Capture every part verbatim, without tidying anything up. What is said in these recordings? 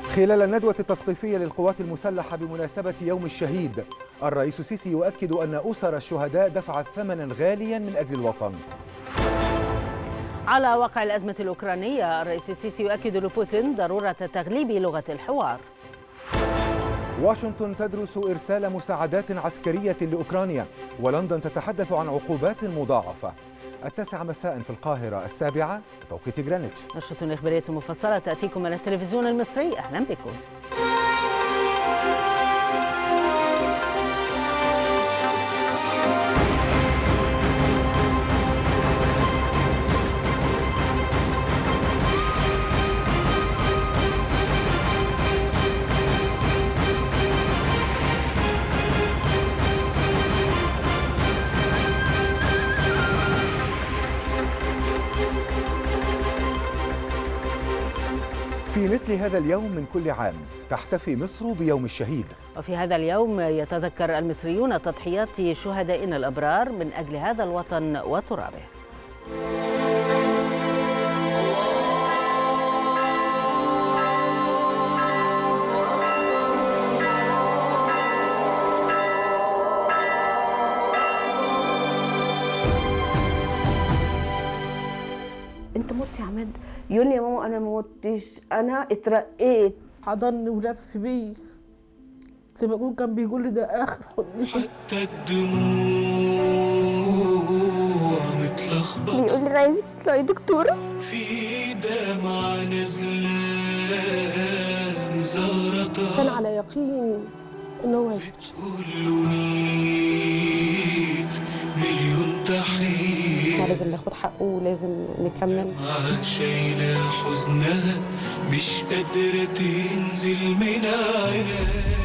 خلال الندوة التثقيفية للقوات المسلحة بمناسبة يوم الشهيد، الرئيس السيسي يؤكد أن أسر الشهداء دفعت ثمنا غاليا من أجل الوطن. على واقع الأزمة الأوكرانية، الرئيس السيسي يؤكد لبوتين ضرورة تغليب لغة الحوار. واشنطن تدرس إرسال مساعدات عسكرية لأوكرانيا، ولندن تتحدث عن عقوبات مضاعفة. التاسعة مساء في القاهرة، السابعة بتوقيت جرينتش. نشرة إخبارية مفصلة تأتيكم من التلفزيون المصري، أهلا بكم. في مثل هذا اليوم من كل عام تحتفي مصر بيوم الشهيد، وفي هذا اليوم يتذكر المصريون تضحيات شهدائنا الأبرار من أجل هذا الوطن وترابه. انت مت يا عماد؟ يقول لي يا ماما انا ما متش، انا اترقيت. حضني ولف بيا زي ما يكون كان بيقول لي ده اخر حضن. حتى الدموع متلخبطه، بيقول لي انا عايزك تطلعي دكتوره. في دمعة نازله مزغرطه، كان على يقين ان هو هيستشهد. كله ليك مليون تحيه، احنا لازم ناخد حقه ولازم نكمل. شايله حزنها مش قادره تنزل من عينيا.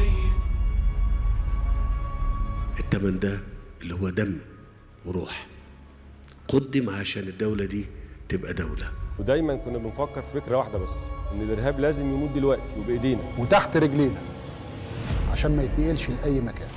التمن ده اللي هو دم وروح قدم عشان الدولة دي تبقى دولة. ودايما كنا بنفكر في فكرة واحدة بس، ان الارهاب لازم يموت دلوقتي وبايدينا وتحت رجلينا عشان ما يتنقلش لأي مكان.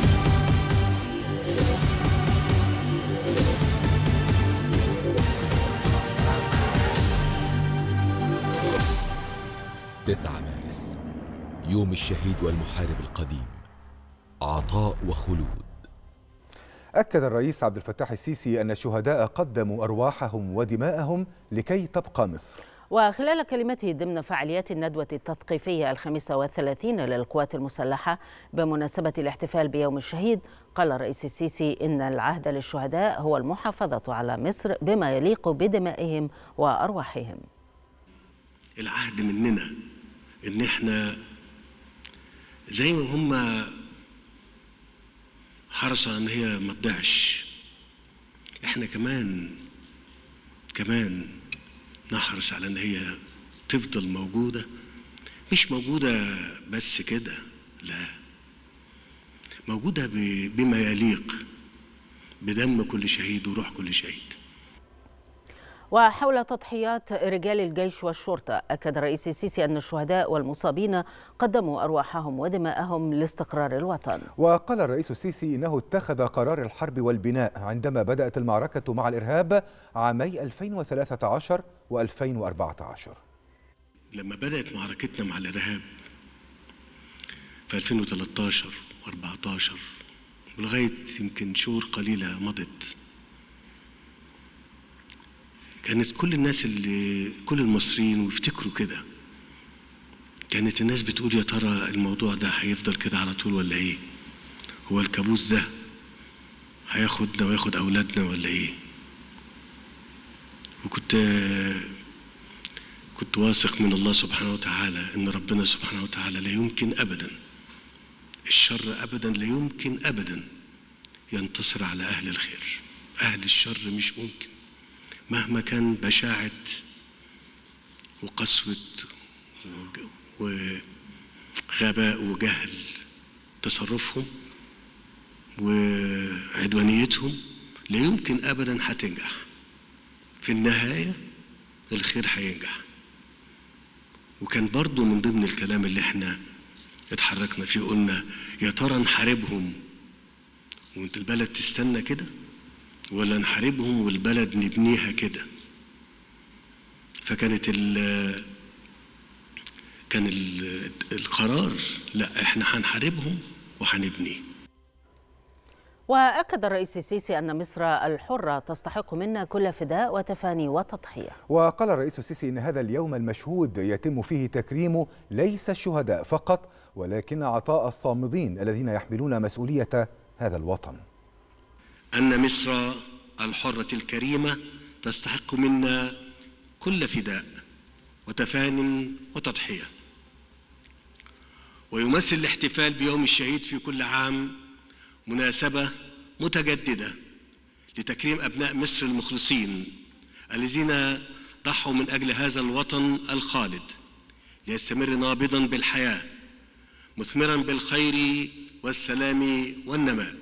تسعة مارس، يوم الشهيد والمحارب القديم، عطاء وخلود. أكد الرئيس عبد الفتاح السيسي أن الشهداء قدموا أرواحهم ودماءهم لكي تبقى مصر. وخلال كلمته ضمن فعاليات الندوة التثقيفية الخامسة والثلاثين للقوات المسلحة بمناسبة الاحتفال بيوم الشهيد، قال الرئيس السيسي إن العهد للشهداء هو المحافظة على مصر بما يليق بدمائهم وأرواحهم. العهد مننا إن إحنا زي ما هم حرصوا ان هي ما تضيعش، احنا كمان كمان نحرص على ان هي تفضل موجوده، مش موجوده بس كده، لا، موجوده بما يليق بدم كل شهيد وروح كل شهيد. وحول تضحيات رجال الجيش والشرطة، أكد الرئيس السيسي أن الشهداء والمصابين قدموا أرواحهم ودماءهم لاستقرار الوطن. وقال الرئيس السيسي إنه اتخذ قرار الحرب والبناء عندما بدأت المعركة مع الإرهاب عامي ألفين وثلاثة عشر وألفين وأربعة عشر. لما بدأت معركتنا مع الإرهاب في ألفين وثلاثة عشر وأربعة عشر ولغاية يمكن شهور قليلة مضت، كانت كل الناس اللي كل المصريين ويفتكروا كده، كانت الناس بتقول يا ترى الموضوع ده هيفضل كده على طول ولا ايه؟ هو الكابوس ده هياخدنا وياخد اولادنا ولا ايه؟ وكنت كنت واثق من الله سبحانه وتعالى ان ربنا سبحانه وتعالى لا يمكن ابدا، الشر ابدا لا يمكن ابدا ينتصر على اهل الخير. اهل الشر مش ممكن مهما كان بشاعة وقسوة وغباء وجهل تصرفهم وعدوانيتهم، لا يمكن أبدا هتنجح. في النهاية الخير هينجح. وكان برضو من ضمن الكلام اللي احنا اتحركنا فيه، قلنا يا ترى نحاربهم وانت البلد تستنى كده، ولا نحاربهم والبلد نبنيها كده. فكانت ال كان القرار لا، احنا هنحاربهم وهنبني. وأكد الرئيس السيسي أن مصر الحرة تستحق منا كل فداء وتفاني وتضحية. وقال الرئيس السيسي إن هذا اليوم المشهود يتم فيه تكريم ليس الشهداء فقط، ولكن عطاء الصامدين الذين يحملون مسؤولية هذا الوطن. أن مصر الحرة الكريمة تستحق منا كل فداء وتفان وتضحية. ويمثل الاحتفال بيوم الشهيد في كل عام مناسبة متجددة لتكريم أبناء مصر المخلصين الذين ضحوا من أجل هذا الوطن الخالد ليستمر نابضاً بالحياة مثمراً بالخير والسلام والنماء.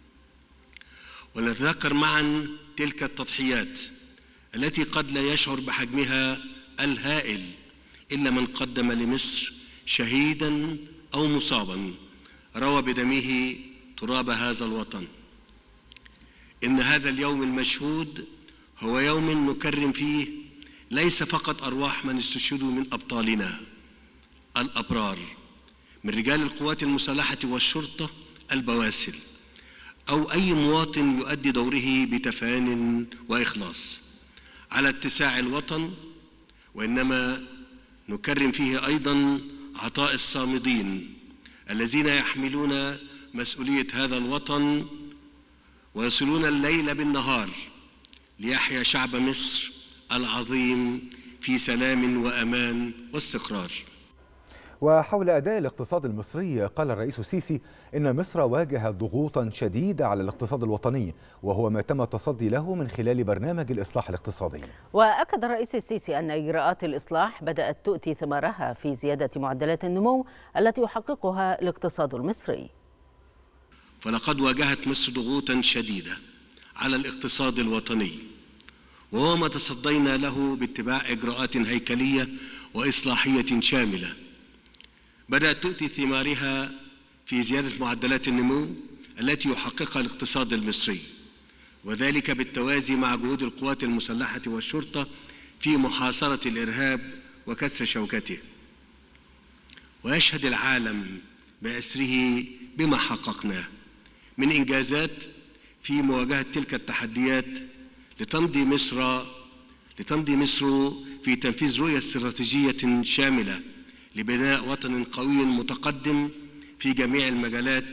ونتذكر معاً تلك التضحيات التي قد لا يشعر بحجمها الهائل إلا من قدم لمصر شهيداً أو مصاباً روى بدمه تراب هذا الوطن. إن هذا اليوم المشهود هو يوم نكرم فيه ليس فقط أرواح من استشهدوا من أبطالنا الأبرار من رجال القوات المسلحة والشرطة البواسل، أو أي مواطن يؤدي دوره بتفان وإخلاص على اتساع الوطن، وإنما نكرم فيه أيضاً عطاء الصامدين الذين يحملون مسؤولية هذا الوطن ويصلون الليل بالنهار ليحيا شعب مصر العظيم في سلام وأمان واستقرار. وحول أداء الاقتصاد المصري قال الرئيس السيسي إن مصر واجهت ضغوطا شديدة على الاقتصاد الوطني، وهو ما تم التصدي له من خلال برنامج الإصلاح الاقتصادي. وأكد الرئيس السيسي أن إجراءات الإصلاح بدأت تؤتي ثمارها في زيادة معدلات النمو التي يحققها الاقتصاد المصري. فلقد واجهت مصر ضغوطا شديدة على الاقتصاد الوطني، وهو ما تصدينا له باتباع إجراءات هيكلية وإصلاحية شاملة بدأت تؤتي ثمارها في زيادة معدلات النمو التي يحققها الاقتصاد المصري، وذلك بالتوازي مع جهود القوات المسلحة والشرطة في محاصرة الإرهاب وكسر شوكته. ويشهد العالم بأسره بما حققناه من إنجازات في مواجهة تلك التحديات لتمضي مصر لتمضي مصر في تنفيذ رؤية استراتيجية شاملة لبناء وطن قوي متقدم في جميع المجالات.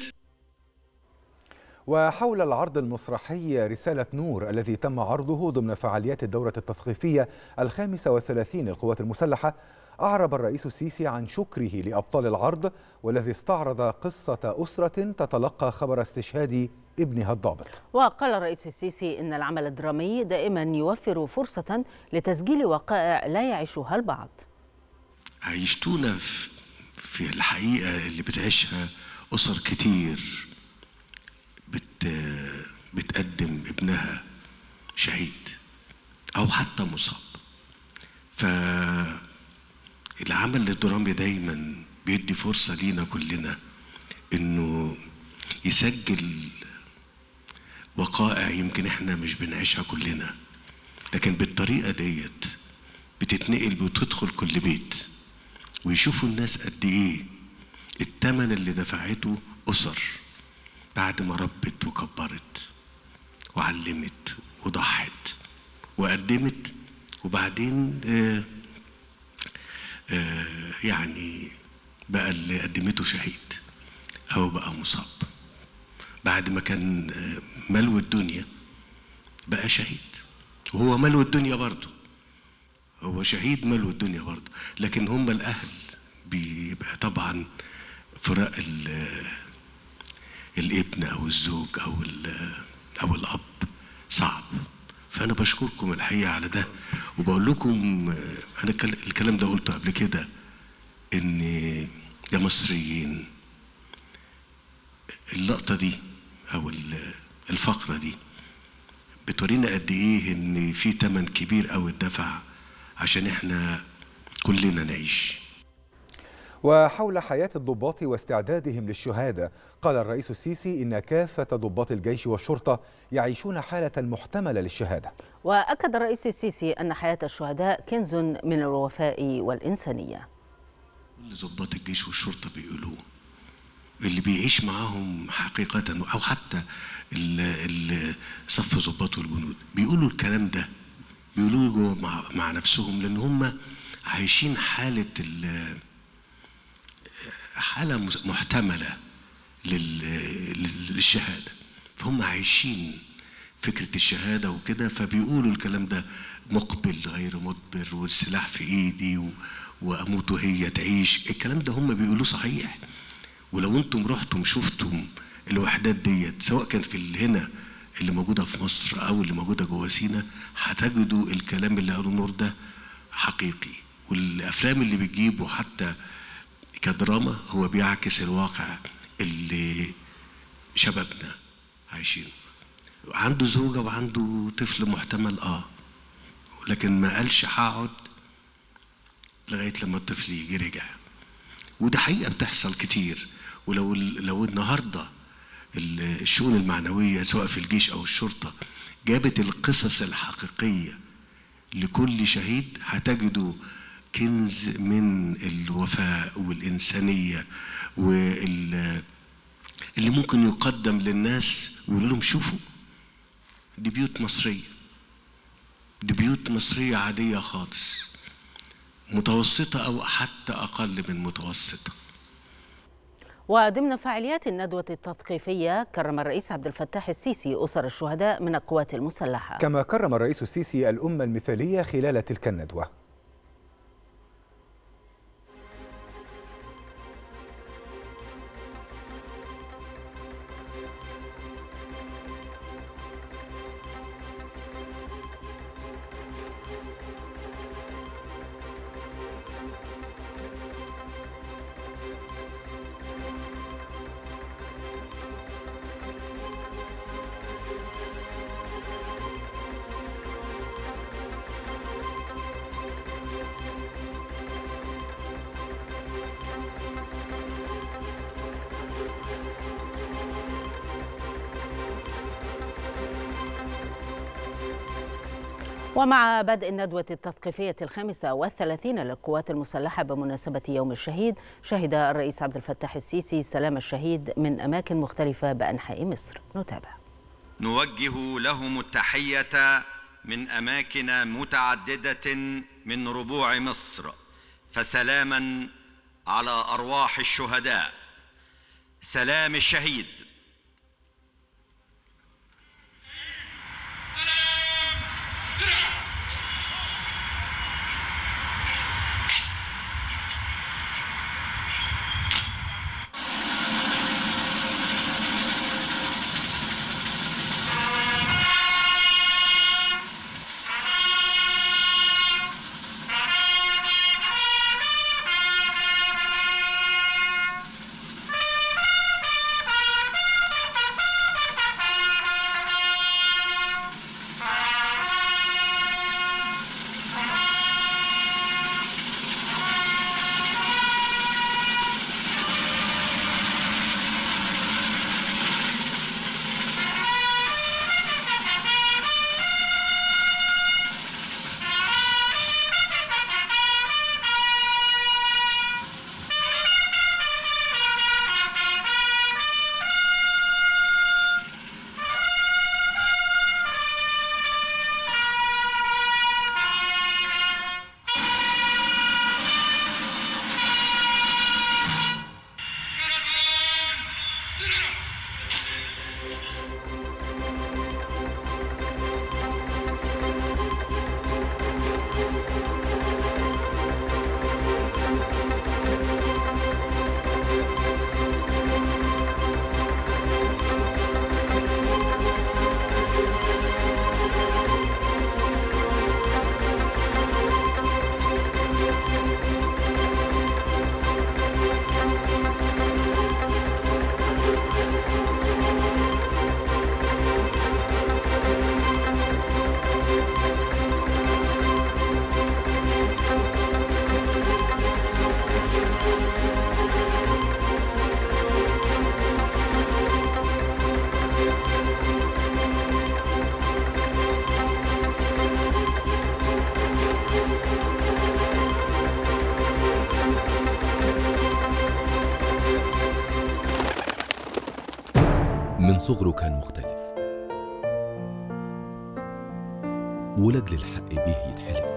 وحول العرض المسرحي رسالة نور الذي تم عرضه ضمن فعاليات الدورة التثقيفية الخامسة والثلاثين للقوات المسلحة، أعرب الرئيس السيسي عن شكره لأبطال العرض والذي استعرض قصة أسرة تتلقى خبر استشهاد ابنها الضابط. وقال الرئيس السيسي إن العمل الدرامي دائما يوفر فرصة لتسجيل وقائع لا يعيشها البعض. عيشتونا في الحقيقة اللي بتعيشها أسر كتير بت بتقدم ابنها شهيد أو حتى مصاب. فالعمل الدرامي دايما بيدي فرصة لينا كلنا إنه يسجل وقائع يمكن إحنا مش بنعيشها كلنا، لكن بالطريقة ديت بتتنقل وتدخل كل بيت ويشوفوا الناس قد إيه الثمن اللي دفعته أسر بعد ما ربت وكبرت وعلمت وضحت وقدمت، وبعدين آآ آآ يعني بقى اللي قدمته شهيد أو بقى مصاب، بعد ما كان ملو الدنيا بقى شهيد، وهو ملو الدنيا برضه، هو شهيد ملو الدنيا برضه. لكن هم الأهل بيبقى طبعا فراق الابن أو الزوج أو أو الأب صعب. فأنا بشكركم الحقيقة على ده، وبقول لكم أنا الكلام ده قلته قبل كده، إن يا مصريين اللقطة دي أو الفقرة دي بتورينا قد إيه إن في تمن كبير أوي اتدفع عشان إحنا كلنا نعيش. وحول حياة الضباط واستعدادهم للشهادة قال الرئيس السيسي إن كافة ضباط الجيش والشرطة يعيشون حالة محتملة للشهادة. وأكد الرئيس السيسي أن حياة الشهداء كنز من الوفاء والإنسانية. اللي ضباط الجيش والشرطة بيقولوه، اللي بيعيش معاهم حقيقة، أو حتى صف ضباط والجنود بيقولوا الكلام ده، بيقولوه جوه مع, مع نفسهم، لأن هم عايشين حالة حالة محتملة للشهادة، فهم عايشين فكرة الشهادة وكده، فبيقولوا الكلام ده مقبل غير مدبر، والسلاح في إيدي و... وأموت وهي تعيش. الكلام ده هم بيقولوه صحيح، ولو انتم رحتم شفتم الوحدات ديت سواء كان في هنا اللي موجودة في مصر أو اللي موجودة جوه سينا، هتجدوا الكلام اللي قاله نور ده حقيقي. والأفلام اللي بتجيبه حتى كدراما هو بيعكس الواقع اللي شبابنا عايشينه. عنده زوجة وعنده طفل محتمل اه لكن ما قالش هقعد لغاية لما الطفل يجي رجع، وده حقيقة بتحصل كتير. ولو لو النهارده الشؤون المعنوية سواء في الجيش أو الشرطة جابت القصص الحقيقية لكل شهيد، هتجدوا كنز من الوفاء والإنسانية واللي ممكن يقدم للناس ويقول لهم شوفوا دي بيوت مصرية، دي بيوت مصرية عادية خالص، متوسطة أو حتى أقل من متوسطة. وضمن فعاليات الندوة التثقيفية كرم الرئيس عبد الفتاح السيسي أسر الشهداء من القوات المسلحة. كما كرم الرئيس السيسي الأمة المثالية خلال تلك الندوة. ومع بدء الندوة التثقيفية الخامسة والثلاثين للقوات المسلحة بمناسبة يوم الشهيد، شهد الرئيس عبد الفتاح السيسي سلام الشهيد من أماكن مختلفة بأنحاء مصر. نتابع. نوجه لهم التحية من أماكن متعددة من ربوع مصر، فسلاما على أرواح الشهداء. سلام الشهيد. من صغره كان مختلف، ولجل الحق بيه يتحلف،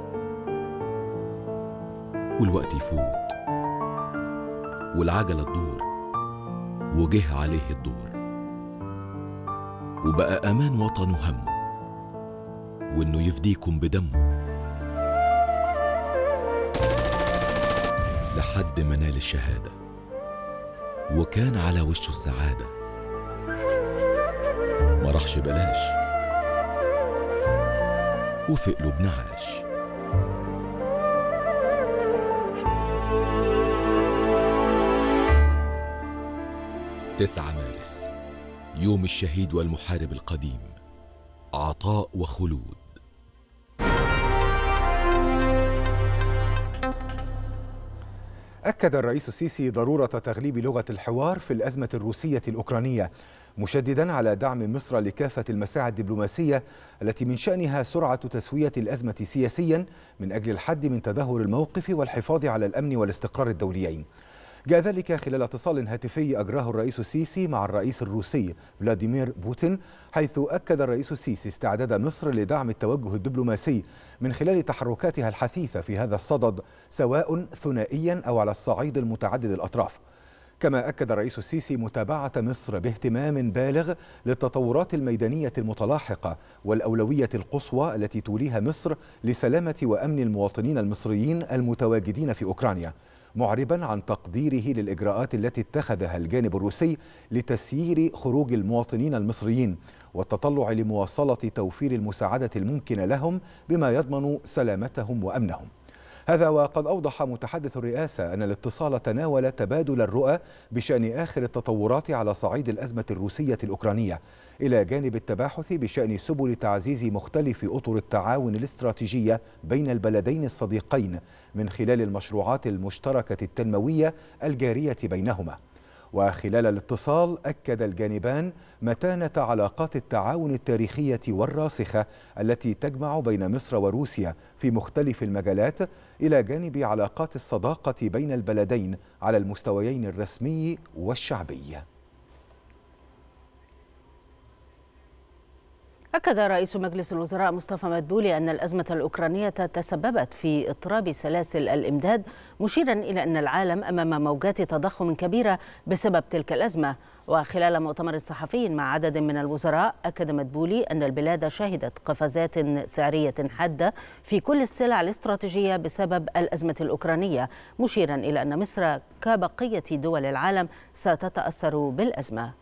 والوقت يفوت والعجلة تدور وجه عليه الدور، وبقى أمان وطنه همه وإنه يفديكم بدمه، لحد ما نال الشهادة وكان على وشه السعادة، ما راحش بلاش وفي قلوبنا عاش. تسعة مارس، يوم الشهيد والمحارب القديم، عطاء وخلود. أكد الرئيس السيسي ضرورة تغليب لغة الحوار في الأزمة الروسية الأوكرانية، مشددا على دعم مصر لكافة المساعي الدبلوماسية التي من شأنها سرعة تسوية الأزمة سياسيا من أجل الحد من تدهور الموقف والحفاظ على الأمن والاستقرار الدوليين. جاء ذلك خلال اتصال هاتفي أجراه الرئيس السيسي مع الرئيس الروسي فلاديمير بوتين، حيث أكد الرئيس السيسي استعداد مصر لدعم التوجه الدبلوماسي من خلال تحركاتها الحثيثة في هذا الصدد، سواء ثنائيا أو على الصعيد المتعدد الأطراف. كما أكد الرئيس السيسي متابعة مصر باهتمام بالغ للتطورات الميدانية المتلاحقة والأولوية القصوى التي توليها مصر لسلامة وأمن المواطنين المصريين المتواجدين في أوكرانيا، معربا عن تقديره للإجراءات التي اتخذها الجانب الروسي لتسيير خروج المواطنين المصريين والتطلع لمواصلة توفير المساعدة الممكنة لهم بما يضمن سلامتهم وأمنهم. هذا وقد أوضح متحدث الرئاسة أن الاتصال تناول تبادل الرؤى بشأن آخر التطورات على صعيد الأزمة الروسية الأوكرانية، إلى جانب التباحث بشأن سبل تعزيز مختلف أطر التعاون الاستراتيجية بين البلدين الصديقين من خلال المشروعات المشتركة التنموية الجارية بينهما. وخلال الاتصال أكد الجانبان متانة علاقات التعاون التاريخية والراسخة التي تجمع بين مصر وروسيا في مختلف المجالات، إلى جانب علاقات الصداقة بين البلدين على المستويين الرسمي والشعبي. أكد رئيس مجلس الوزراء مصطفى مدبولي أن الأزمة الأوكرانية تسببت في إضطراب سلاسل الإمداد، مشيرا إلى أن العالم أمام موجات تضخم كبيرة بسبب تلك الأزمة. وخلال مؤتمر صحفي مع عدد من الوزراء، أكد مدبولي أن البلاد شهدت قفزات سعرية حادة في كل السلع الاستراتيجية بسبب الأزمة الأوكرانية، مشيرا إلى أن مصر كبقية دول العالم ستتأثر بالأزمة.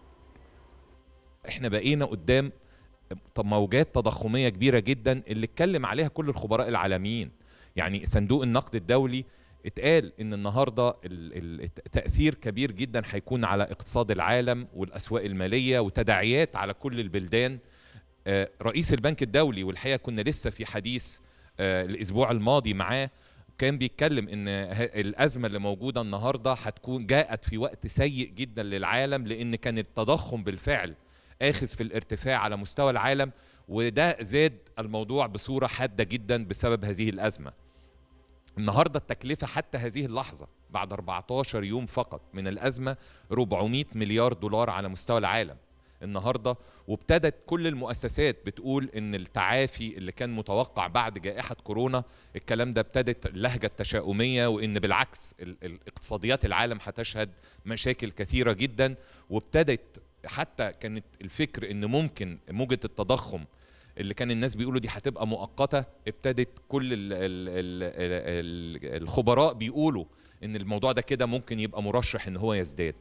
احنا بقينا قدام موجات تضخمية كبيرة جدا اللي اتكلم عليها كل الخبراء العالميين. يعني صندوق النقد الدولي اتقال ان النهاردة التأثير كبير جدا هيكون على اقتصاد العالم والأسواق المالية وتداعيات على كل البلدان. رئيس البنك الدولي، والحقيقة كنا لسه في حديث الأسبوع الماضي معاه، كان بيتكلم ان الأزمة اللي موجودة النهاردة هتكون جاءت في وقت سيء جدا للعالم، لأن كان التضخم بالفعل آخذ في الارتفاع على مستوى العالم، وده زاد الموضوع بصورة حادة جدا بسبب هذه الأزمة. النهاردة التكلفة حتى هذه اللحظة بعد أربعة عشر يوم فقط من الأزمة أربعمائة مليار دولار على مستوى العالم النهاردة. وابتدت كل المؤسسات بتقول ان التعافي اللي كان متوقع بعد جائحة كورونا، الكلام ده ابتدت اللهجة التشاؤمية، وان بالعكس الاقتصاديات العالم هتشهد مشاكل كثيرة جدا. وابتدت حتى كانت الفكر ان ممكن موجة التضخم اللي كان الناس بيقولوا دي هتبقى مؤقتة، ابتدت كل ال ال ال الخبراء بيقولوا ان الموضوع ده كده ممكن يبقى مرشح ان هو يزداد.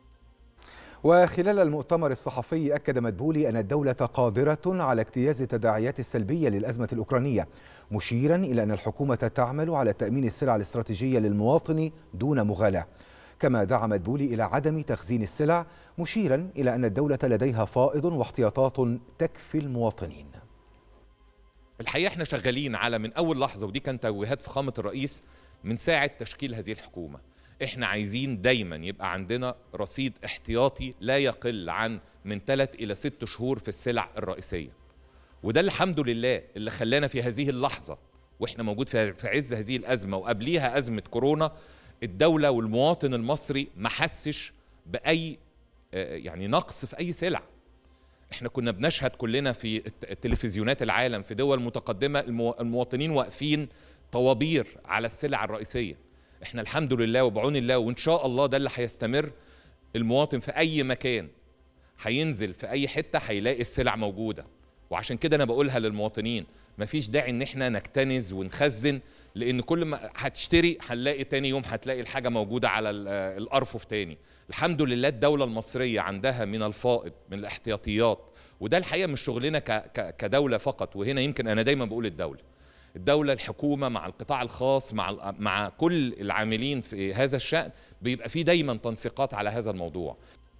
وخلال المؤتمر الصحفي أكد مدبولي أن الدولة قادرة على اجتياز التداعيات السلبية للأزمة الأوكرانية، مشيرا إلى أن الحكومة تعمل على تأمين السلع الاستراتيجية للمواطن دون مغالاة. كما دعا مدبولي إلى عدم تخزين السلع، مشيرا إلى أن الدولة لديها فائض واحتياطات تكفي المواطنين. الحقيقة احنا شغالين على من أول لحظة، ودي كانت توجيهات فخامة الرئيس من ساعة تشكيل هذه الحكومة، احنا عايزين دايما يبقى عندنا رصيد احتياطي لا يقل عن من ثلاث إلى ست شهور في السلع الرئيسية. وده الحمد لله اللي خلانا في هذه اللحظة واحنا موجود في عز هذه الأزمة وقبليها أزمة كورونا، الدولة والمواطن المصري ما حسش بأي يعني نقص في أي سلع. احنا كنا بنشهد كلنا في التلفزيونات العالم في دول متقدمة المواطنين واقفين طوابير على السلع الرئيسية. احنا الحمد لله وبعون الله وان شاء الله ده اللي هيستمر. المواطن في اي مكان هينزل في اي حتة هيلاقي السلع موجودة، وعشان كده انا بقولها للمواطنين مفيش داعي ان احنا نكتنز ونخزن، لان كل ما هتشتري هنلاقي تاني يوم هتلاقي الحاجة موجودة على الارفف تاني. الحمد لله الدولة المصرية عندها من الفائض من الاحتياطيات، وده الحقيقة مش شغلنا كدولة فقط. وهنا يمكن انا دايما بقول الدولة الدولة الحكومة مع القطاع الخاص مع مع كل العاملين في هذا الشأن بيبقى في دايما تنسيقات على هذا الموضوع.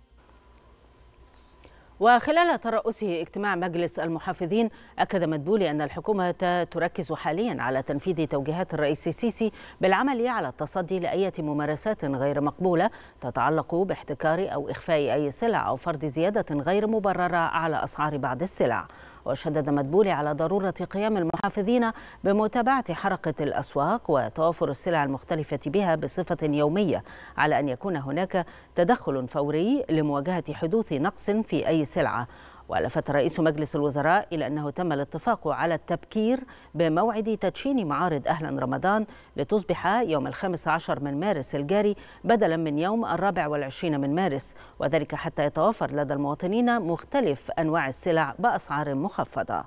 وخلال ترأسه اجتماع مجلس المحافظين، أكد مدبولي أن الحكومة تركز حاليا على تنفيذ توجيهات الرئيس السيسي بالعمل على التصدي لأي ممارسات غير مقبولة تتعلق باحتكار أو إخفاء أي سلع أو فرض زيادة غير مبررة على أسعار بعض السلع. وشدد مدبولي على ضرورة قيام المحافظين بمتابعة حركة الأسواق وتوافر السلع المختلفة بها بصفة يومية، على أن يكون هناك تدخل فوري لمواجهة حدوث نقص في أي سلعة. ولفت رئيس مجلس الوزراء إلى أنه تم الاتفاق على التبكير بموعد تدشين معارض أهلا رمضان لتصبح يوم الخامس عشر من مارس الجاري بدلا من يوم الرابع والعشرين من مارس، وذلك حتى يتوفر لدى المواطنين مختلف أنواع السلع بأسعار مخفضة.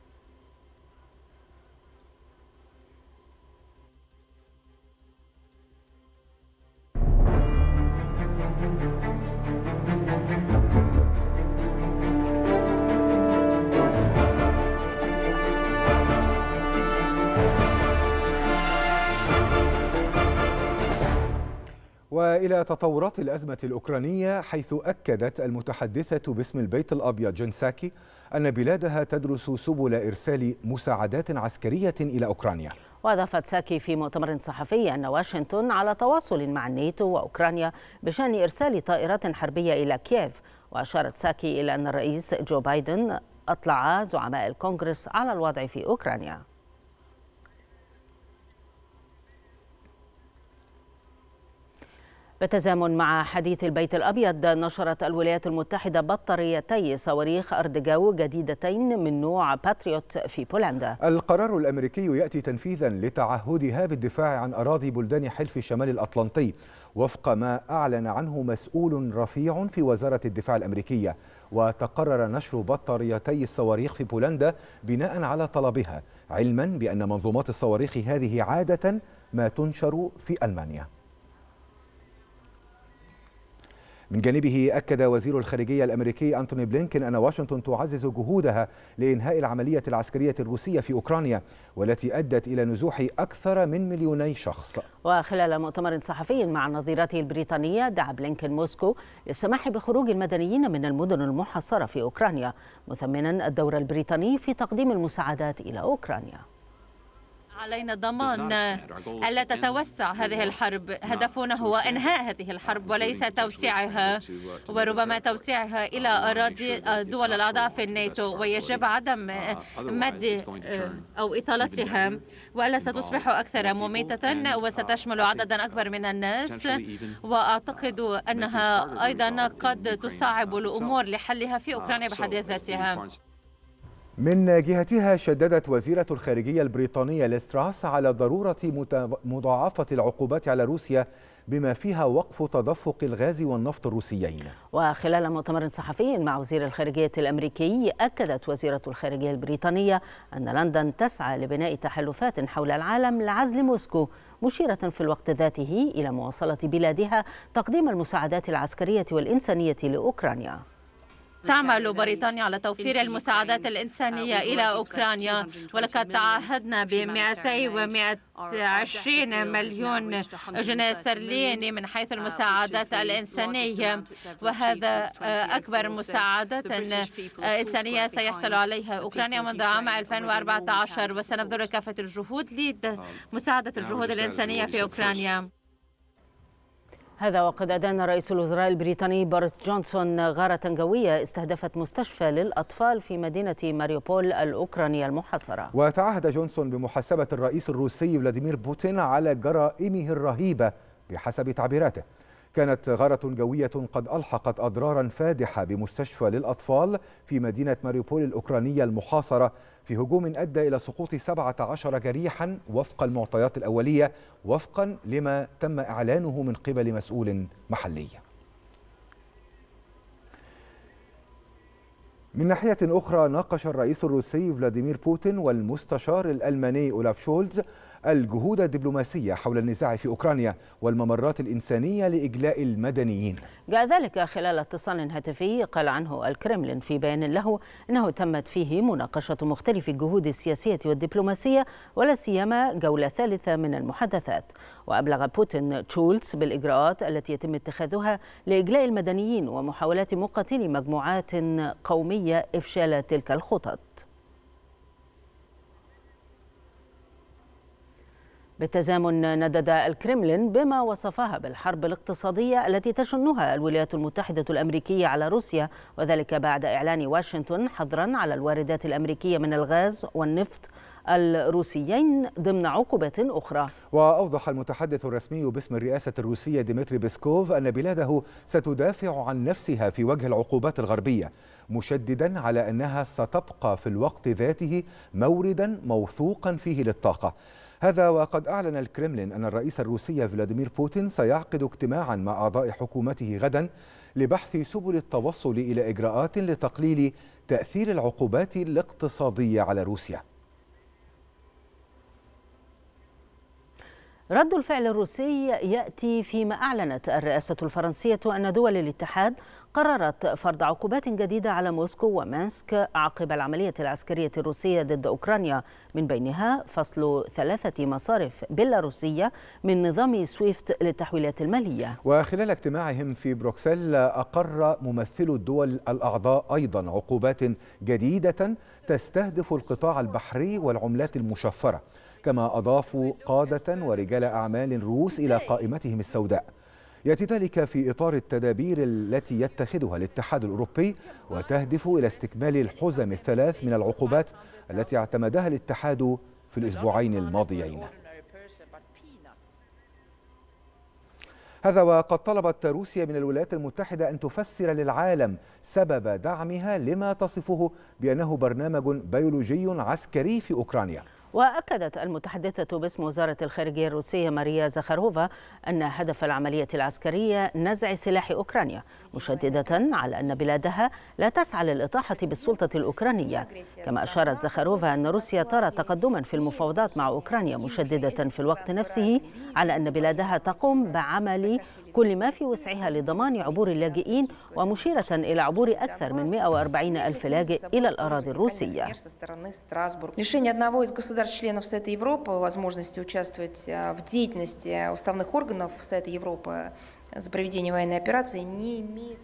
وإلى تطورات الأزمة الأوكرانية، حيث أكدت المتحدثة باسم البيت الأبيض جين ساكي أن بلادها تدرس سبل إرسال مساعدات عسكرية إلى أوكرانيا. وأضافت ساكي في مؤتمر صحفي أن واشنطن على تواصل مع الناتو وأوكرانيا بشأن إرسال طائرات حربية إلى كييف. وأشارت ساكي إلى أن الرئيس جو بايدن أطلع زعماء الكونغرس على الوضع في أوكرانيا. بالتزامن مع حديث البيت الأبيض، نشرت الولايات المتحدة بطاريتي صواريخ أرض جو جديدتين من نوع باتريوت في بولندا. القرار الأمريكي يأتي تنفيذا لتعهدها بالدفاع عن أراضي بلدان حلف شمال الأطلنطي، وفق ما أعلن عنه مسؤول رفيع في وزارة الدفاع الأمريكية. وتقرر نشر بطاريتي الصواريخ في بولندا بناء على طلبها، علما بأن منظومات الصواريخ هذه عادة ما تنشر في ألمانيا. من جانبه أكد وزير الخارجية الأمريكي أنتوني بلينكين أن واشنطن تعزز جهودها لإنهاء العملية العسكرية الروسية في أوكرانيا، والتي أدت إلى نزوح أكثر من مليوني شخص. وخلال مؤتمر صحفي مع نظيرته البريطانية، دعا بلينكين موسكو للسماح بخروج المدنيين من المدن المحاصرة في أوكرانيا، مثمنا الدور البريطاني في تقديم المساعدات إلى أوكرانيا. علينا ضمان ألا تتوسع هذه الحرب. هدفنا هو إنهاء هذه الحرب وليس توسيعها، وربما توسيعها إلى أراضي دول الأعضاء في الناتو، ويجب عدم مد أو إطالتها، وإلا ستصبح أكثر مميتة وستشمل عددا أكبر من الناس. وأعتقد أنها أيضا قد تصعب الأمور لحلها في أوكرانيا بحد ذاتها. من جهتها، شددت وزيرة الخارجية البريطانية ليز تراس على ضرورة مضاعفة العقوبات على روسيا بما فيها وقف تدفق الغاز والنفط الروسيين. وخلال مؤتمر صحفي مع وزير الخارجية الأمريكي، أكدت وزيرة الخارجية البريطانية أن لندن تسعى لبناء تحالفات حول العالم لعزل موسكو، مشيرة في الوقت ذاته إلى مواصلة بلادها تقديم المساعدات العسكرية والإنسانية لأوكرانيا. تعمل بريطانيا على توفير المساعدات الإنسانية إلى أوكرانيا، ولقد تعهدنا ب مئتين ومئة وعشرين مليون جنيه استرليني من حيث المساعدات الإنسانية، وهذا أكبر مساعدة إنسانية سيحصل عليها أوكرانيا منذ عام ألفين وأربعة عشر، وسنبذل كافة الجهود لمساعدة الجهود الإنسانية في أوكرانيا. هذا وقد أدان رئيس الوزراء البريطاني بوريس جونسون غارة جوية استهدفت مستشفى للأطفال في مدينة ماريوبول الأوكرانية المحاصرة. وتعهد جونسون بمحاسبة الرئيس الروسي فلاديمير بوتين على جرائمه الرهيبة بحسب تعبيراته. كانت غارة جوية قد ألحقت أضرارا فادحة بمستشفى للأطفال في مدينة ماريوبول الأوكرانية المحاصرة في هجوم أدى إلى سقوط سبعة عشر جريحا وفق المعطيات الأولية، وفقا لما تم إعلانه من قبل مسؤول محلي. من ناحية أخرى، ناقش الرئيس الروسي فلاديمير بوتين والمستشار الألماني أولاف شولز الجهود الدبلوماسية حول النزاع في أوكرانيا والممرات الإنسانية لإجلاء المدنيين. جاء ذلك خلال اتصال هاتفي قال عنه الكرملين في بيان له إنه تمت فيه مناقشة مختلف الجهود السياسية والدبلوماسية ولا سيما جولة ثالثة من المحادثات. وأبلغ بوتين شولز بالإجراءات التي يتم اتخاذها لإجلاء المدنيين ومحاولات مقاتلي مجموعات قومية إفشال تلك الخطط. بالتزامن ندد الكرملين بما وصفها بالحرب الاقتصادية التي تشنها الولايات المتحدة الأمريكية على روسيا، وذلك بعد إعلان واشنطن حظرا على الواردات الأمريكية من الغاز والنفط الروسيين ضمن عقوبات أخرى. وأوضح المتحدث الرسمي باسم الرئاسة الروسية ديمتري بيسكوف أن بلاده ستدافع عن نفسها في وجه العقوبات الغربية، مشددا على أنها ستبقى في الوقت ذاته موردا موثوقا فيه للطاقة. هذا وقد أعلن الكرملين أن الرئيس الروسي فلاديمير بوتين سيعقد اجتماعا مع أعضاء حكومته غدا لبحث سبل التوصل إلى إجراءات لتقليل تأثير العقوبات الاقتصادية على روسيا. رد الفعل الروسي يأتي فيما أعلنت الرئاسة الفرنسية أن دول الاتحاد قررت فرض عقوبات جديدة على موسكو ومانسك عقب العملية العسكرية الروسية ضد أوكرانيا، من بينها فصل ثلاثة مصارف بيلاروسية من نظام سويفت للتحويلات المالية. وخلال اجتماعهم في بروكسل أقر ممثلو الدول الأعضاء أيضا عقوبات جديدة تستهدف القطاع البحري والعملات المشفرة، كما أضافوا قادة ورجال أعمال روس إلى قائمتهم السوداء. يأتي ذلك في إطار التدابير التي يتخذها الاتحاد الأوروبي وتهدف إلى استكمال الحزم الثلاث من العقوبات التي اعتمدها الاتحاد في الأسبوعين الماضيين. هذا وقد طلبت روسيا من الولايات المتحدة أن تفسر للعالم سبب دعمها لما تصفه بأنه برنامج بيولوجي عسكري في أوكرانيا. وأكدت المتحدثة باسم وزارة الخارجية الروسية ماريا زخاروفا أن هدف العملية العسكرية نزع سلاح أوكرانيا، مشددة على أن بلادها لا تسعى للإطاحة بالسلطة الأوكرانية. كما أشارت زخاروفا أن روسيا ترى تقدما في المفاوضات مع أوكرانيا، مشددة في الوقت نفسه على أن بلادها تقوم بعمل كل ما في وسعها لضمان عبور اللاجئين، ومشيرة إلى عبور أكثر من مئة وأربعين ألف لاجئ إلى الأراضي الروسية. Лишение одного из государств-членов Совета Европы возможности участвовать в деятельности уставных органов Совета Европы за проведение военной операции не имеет.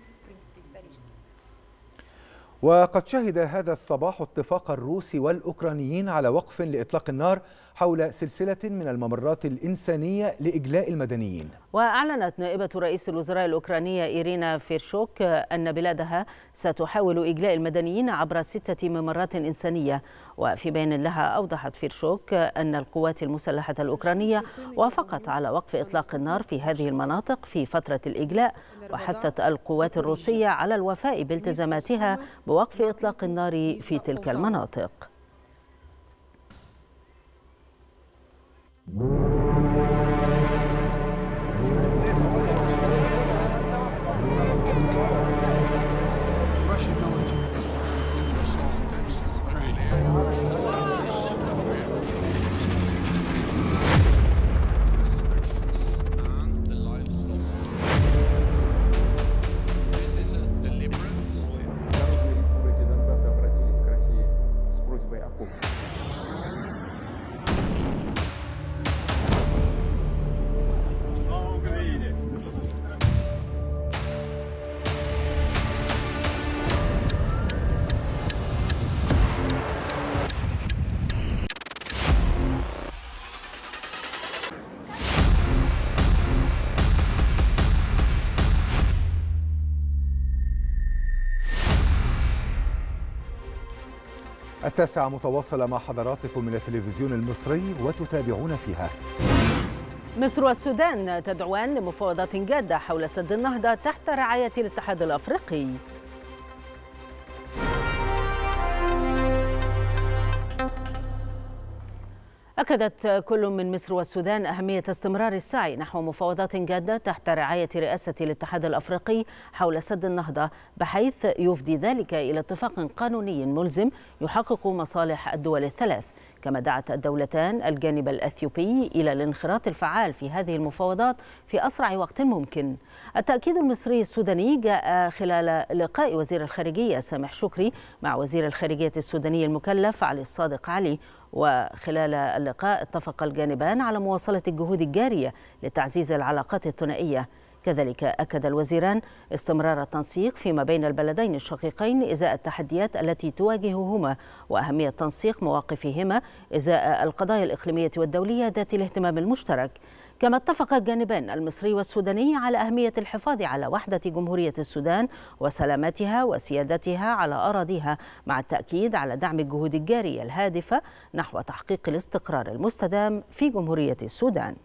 وقد شهد هذا الصباح اتفاق الروس والأوكرانيين على وقف لإطلاق النار حول سلسلة من الممرات الإنسانية لإجلاء المدنيين. وأعلنت نائبة رئيس الوزراء الأوكرانية إيرينا فيرشوك أن بلادها ستحاول إجلاء المدنيين عبر ستة ممرات إنسانية. وفي بيان لها أوضحت فيرشوك أن القوات المسلحة الأوكرانية وافقت على وقف إطلاق النار في هذه المناطق في فترة الإجلاء، وحثت القوات الروسية على الوفاء بالتزاماتها بوقف إطلاق النار في تلك المناطق. التاسعة متواصلة مع حضراتكم من التلفزيون المصري وتتابعون فيها. مصر والسودان تدعوان لمفاوضات جادة حول سد النهضة تحت رعاية الاتحاد الأفريقي. أكدت كل من مصر والسودان أهمية استمرار السعي نحو مفاوضات جادة تحت رعاية رئاسة الاتحاد الأفريقي حول سد النهضة، بحيث يفضي ذلك إلى اتفاق قانوني ملزم يحقق مصالح الدول الثلاث. كما دعت الدولتان الجانب الأثيوبي إلى الانخراط الفعال في هذه المفاوضات في أسرع وقت ممكن. التأكيد المصري السوداني جاء خلال لقاء وزير الخارجية سامح شكري مع وزير الخارجية السوداني المكلف علي الصادق علي، وخلال اللقاء اتفق الجانبان على مواصلة الجهود الجارية لتعزيز العلاقات الثنائية. كذلك أكد الوزيران استمرار التنسيق فيما بين البلدين الشقيقين إزاء التحديات التي تواجههما، وأهمية تنسيق مواقفهما إزاء القضايا الإقليمية والدولية ذات الاهتمام المشترك. كما اتفق الجانبان المصري والسوداني على أهمية الحفاظ على وحدة جمهورية السودان وسلامتها وسيادتها على أراضيها، مع التأكيد على دعم الجهود الجارية الهادفة نحو تحقيق الاستقرار المستدام في جمهورية السودان.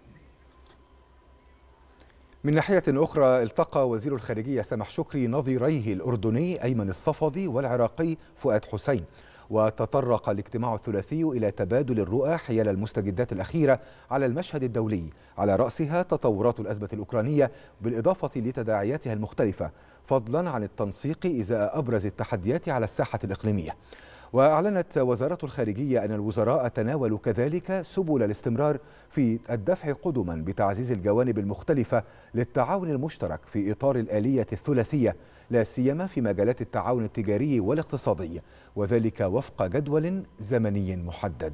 من ناحية أخرى، التقى وزير الخارجية سامح شكري نظيريه الأردني أيمن الصفدي والعراقي فؤاد حسين، وتطرق الاجتماع الثلاثي إلى تبادل الرؤى حيال المستجدات الأخيرة على المشهد الدولي، على رأسها تطورات الأزمة الأوكرانية بالإضافة لتداعياتها المختلفة، فضلا عن التنسيق إزاء أبرز التحديات على الساحة الإقليمية. وأعلنت وزارة الخارجية أن الوزراء تناولوا كذلك سبل الاستمرار في الدفع قدما بتعزيز الجوانب المختلفة للتعاون المشترك في إطار الآلية الثلاثية، لا سيما في مجالات التعاون التجاري والاقتصادي، وذلك وفق جدول زمني محدد.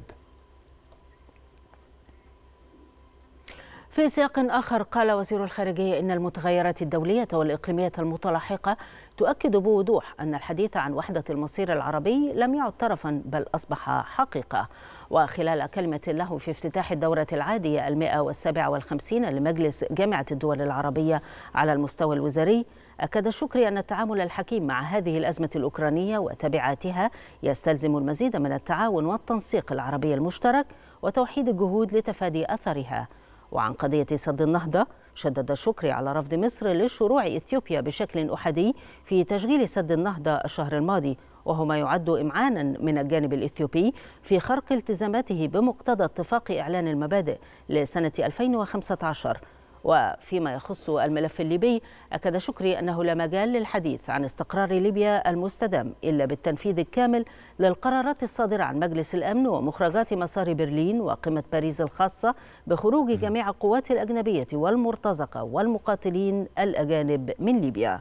في سياق آخر، قال وزير الخارجية إن المتغيرات الدولية والإقليمية المتلاحقة تؤكد بوضوح أن الحديث عن وحدة المصير العربي لم يعد طرفا بل أصبح حقيقة. وخلال كلمة له في افتتاح الدورة العادية المئة والسابعة والخمسين لمجلس جامعة الدول العربية على المستوى الوزاري، أكد شكري أن التعامل الحكيم مع هذه الأزمة الأوكرانية وتبعاتها يستلزم المزيد من التعاون والتنسيق العربي المشترك وتوحيد الجهود لتفادي أثرها. وعن قضية سد النهضة، شدد شكري على رفض مصر لشروع إثيوبيا بشكل أحادي في تشغيل سد النهضة الشهر الماضي، وهو ما يعد إمعانا من الجانب الإثيوبي في خرق التزاماته بمقتضى اتفاق إعلان المبادئ لسنة ألفين وخمسة عشر. وفيما يخص الملف الليبي، أكد شكري أنه لا مجال للحديث عن استقرار ليبيا المستدام إلا بالتنفيذ الكامل للقرارات الصادرة عن مجلس الأمن ومخرجات مسار برلين وقمة باريس الخاصة بخروج جميع القوات الأجنبية والمرتزقة والمقاتلين الأجانب من ليبيا.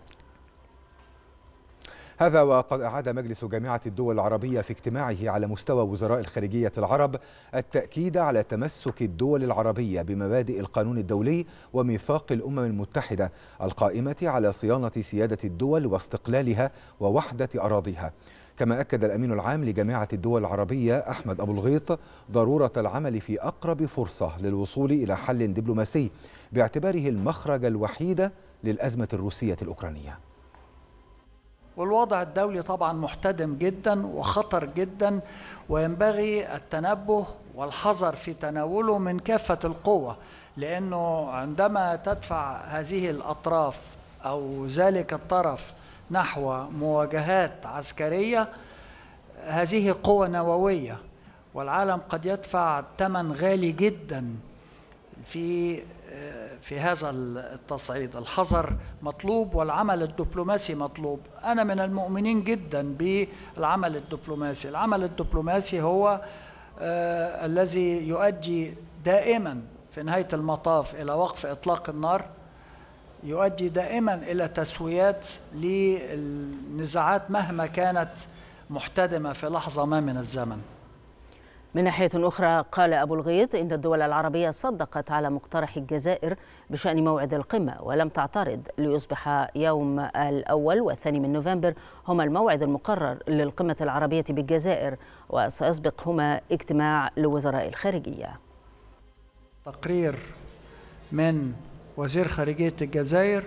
هذا وقد أعاد مجلس جامعة الدول العربية في اجتماعه على مستوى وزراء الخارجية العرب التأكيد على تمسك الدول العربية بمبادئ القانون الدولي وميثاق الأمم المتحدة القائمة على صيانة سيادة الدول واستقلالها ووحدة أراضيها. كما أكد الأمين العام لجامعة الدول العربية أحمد أبو الغيط ضرورة العمل في أقرب فرصة للوصول إلى حل دبلوماسي باعتباره المخرج الوحيد للأزمة الروسية الأوكرانية. والوضع الدولي طبعا محتدم جدا وخطر جدا، وينبغي التنبه والحذر في تناوله من كافة القوى، لأنه عندما تدفع هذه الأطراف أو ذلك الطرف نحو مواجهات عسكرية، هذه قوة نووية، والعالم قد يدفع ثمن غالي جدا في في هذا التصعيد. الحذر مطلوب والعمل الدبلوماسي مطلوب. أنا من المؤمنين جدا بالعمل الدبلوماسي. العمل الدبلوماسي هو آه الذي يؤدي دائما في نهاية المطاف إلى وقف إطلاق النار، يؤدي دائما إلى تسويات للنزاعات مهما كانت محتدمة في لحظة ما من الزمن. من ناحية أخرى، قال أبو الغيط إن الدول العربية صدقت على مقترح الجزائر بشأن موعد القمة ولم تعترض ليصبح يوم الأول والثاني من نوفمبر هما الموعد المقرر للقمة العربية بالجزائر، وسيسبقهما اجتماع لوزراء الخارجية. تقرير من وزير خارجية الجزائر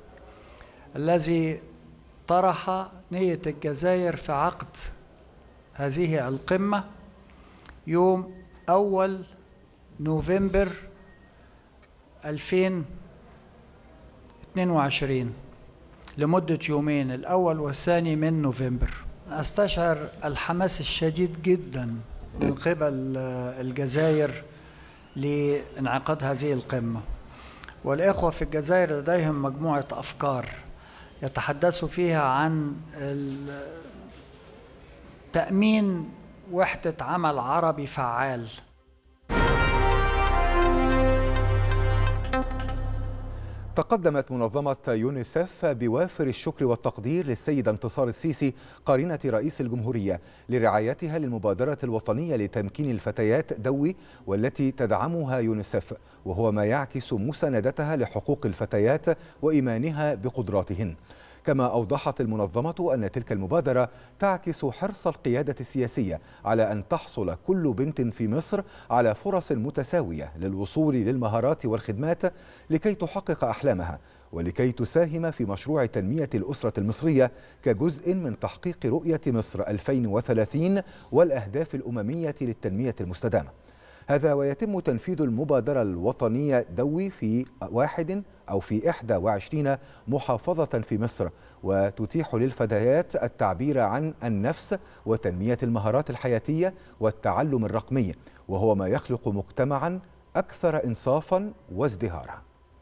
الذي طرح نية الجزائر في عقد هذه القمة يوم أول نوفمبر ألفين واثنين وعشرين لمدة يومين، الأول والثاني من نوفمبر. أستشعر الحماس الشديد جدا من قبل الجزائر لانعقاد هذه القمة، والإخوة في الجزائر لديهم مجموعة أفكار يتحدثوا فيها عن تأمين وحدة عمل عربي فعال. تقدمت منظمة يونيسف بوافر الشكر والتقدير للسيدة انتصار السيسي قرينة رئيس الجمهورية لرعايتها للمبادرة الوطنية لتمكين الفتيات دوي، والتي تدعمها يونيسف، وهو ما يعكس مساندتها لحقوق الفتيات وإيمانها بقدراتهن. كما أوضحت المنظمة أن تلك المبادرة تعكس حرص القيادة السياسية على أن تحصل كل بنت في مصر على فرص متساوية للوصول للمهارات والخدمات لكي تحقق أحلامها، ولكي تساهم في مشروع تنمية الأسرة المصرية كجزء من تحقيق رؤية مصر ألفين وثلاثين والأهداف الأممية للتنمية المستدامة. هذا ويتم تنفيذ المبادرة الوطنية دوي في واحد أو في إحدى وعشرين محافظة في مصر، وتتيح للفتيات التعبير عن النفس وتنمية المهارات الحياتية والتعلم الرقمي، وهو ما يخلق مجتمعا أكثر إنصافا وازدهارا.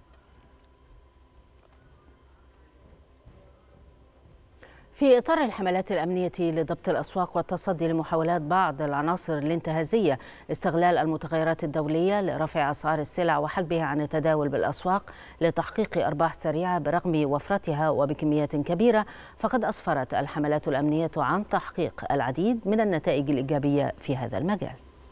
في إطار الحملات الأمنية لضبط الأسواق والتصدي لمحاولات بعض العناصر الانتهازية استغلال المتغيرات الدولية لرفع أسعار السلع وحجبها عن التداول بالأسواق لتحقيق أرباح سريعة برغم وفرتها وبكميات كبيرة، فقد أسفرت الحملات الأمنية عن تحقيق العديد من النتائج الإيجابية في هذا المجال.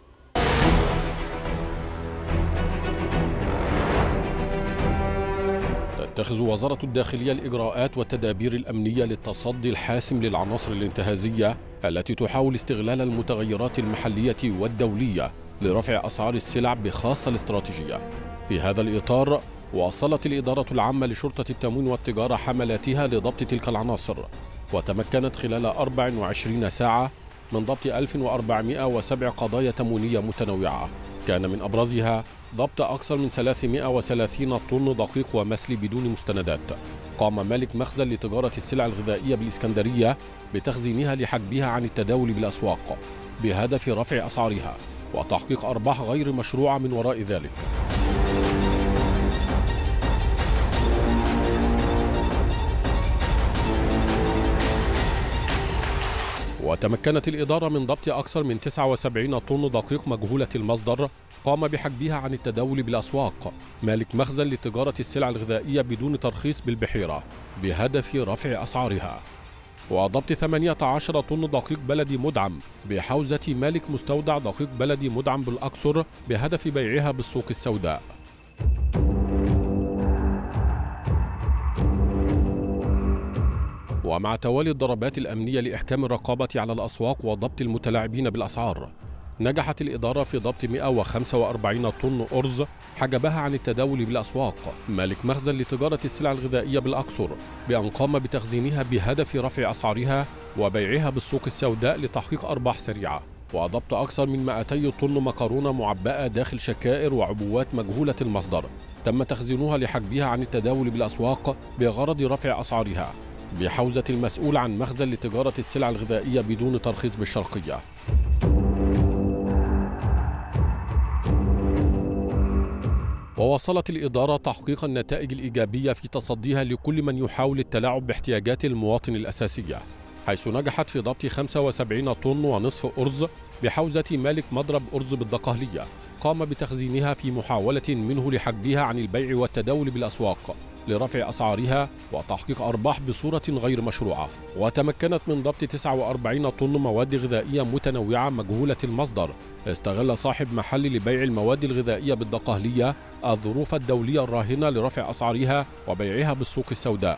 تتخذ وزارة الداخلية الإجراءات والتدابير الأمنية للتصدي الحاسم للعناصر الانتهازية التي تحاول استغلال المتغيرات المحلية والدولية لرفع أسعار السلع بخاصة الاستراتيجية. في هذا الإطار واصلت الإدارة العامة لشرطة التموين والتجارة حملاتها لضبط تلك العناصر، وتمكنت خلال أربع وعشرين ساعة من ضبط ألف وأربعمائة وسبع قضايا تموينية متنوعة، كان من أبرزها ضبط أكثر من ثلاثمائة وثلاثين طن دقيق ومسلي بدون مستندات. قام مالك مخزن لتجارة السلع الغذائية بالإسكندرية بتخزينها لحجبها عن التداول بالأسواق بهدف رفع أسعارها وتحقيق أرباح غير مشروعة من وراء ذلك. وتمكنت الإدارة من ضبط أكثر من تسعة وسبعين طن دقيق مجهولة المصدر قام بحجبها عن التداول بالأسواق مالك مخزن لتجارة السلع الغذائية بدون ترخيص بالبحيرة بهدف رفع أسعارها، وضبط ثمانية عشر طن دقيق بلدي مدعم بحوزة مالك مستودع دقيق بلدي مدعم بالأقصر بهدف بيعها بالسوق السوداء. ومع توالي الضربات الأمنية لإحكام الرقابة على الأسواق وضبط المتلاعبين بالأسعار، نجحت الإدارة في ضبط مائة وخمسة وأربعين طن أرز حجبها عن التداول بالأسواق مالك مخزن لتجارة السلع الغذائية بالأقصر بأن قام بتخزينها بهدف رفع أسعارها وبيعها بالسوق السوداء لتحقيق أرباح سريعة، وضبط أكثر من مائتي طن مكرونة معبأة داخل شكائر وعبوات مجهولة المصدر تم تخزينها لحجبها عن التداول بالأسواق بغرض رفع أسعارها بحوزة المسؤول عن مخزن لتجارة السلع الغذائية بدون ترخيص بالشرقية. وواصلت الإدارة تحقيق النتائج الإيجابية في تصديها لكل من يحاول التلاعب باحتياجات المواطن الأساسية، حيث نجحت في ضبط خمسة وسبعين طن ونصف أرز بحوزة مالك مضرب أرز بالدقهلية قام بتخزينها في محاولة منه لحجبها عن البيع والتداول بالأسواق لرفع أسعارها وتحقيق أرباح بصورة غير مشروعة. وتمكنت من ضبط تسعة وأربعين طن مواد غذائية متنوعة مجهولة المصدر استغل صاحب محل لبيع المواد الغذائية بالدقهلية الظروف الدولية الراهنة لرفع أسعارها وبيعها بالسوق السوداء.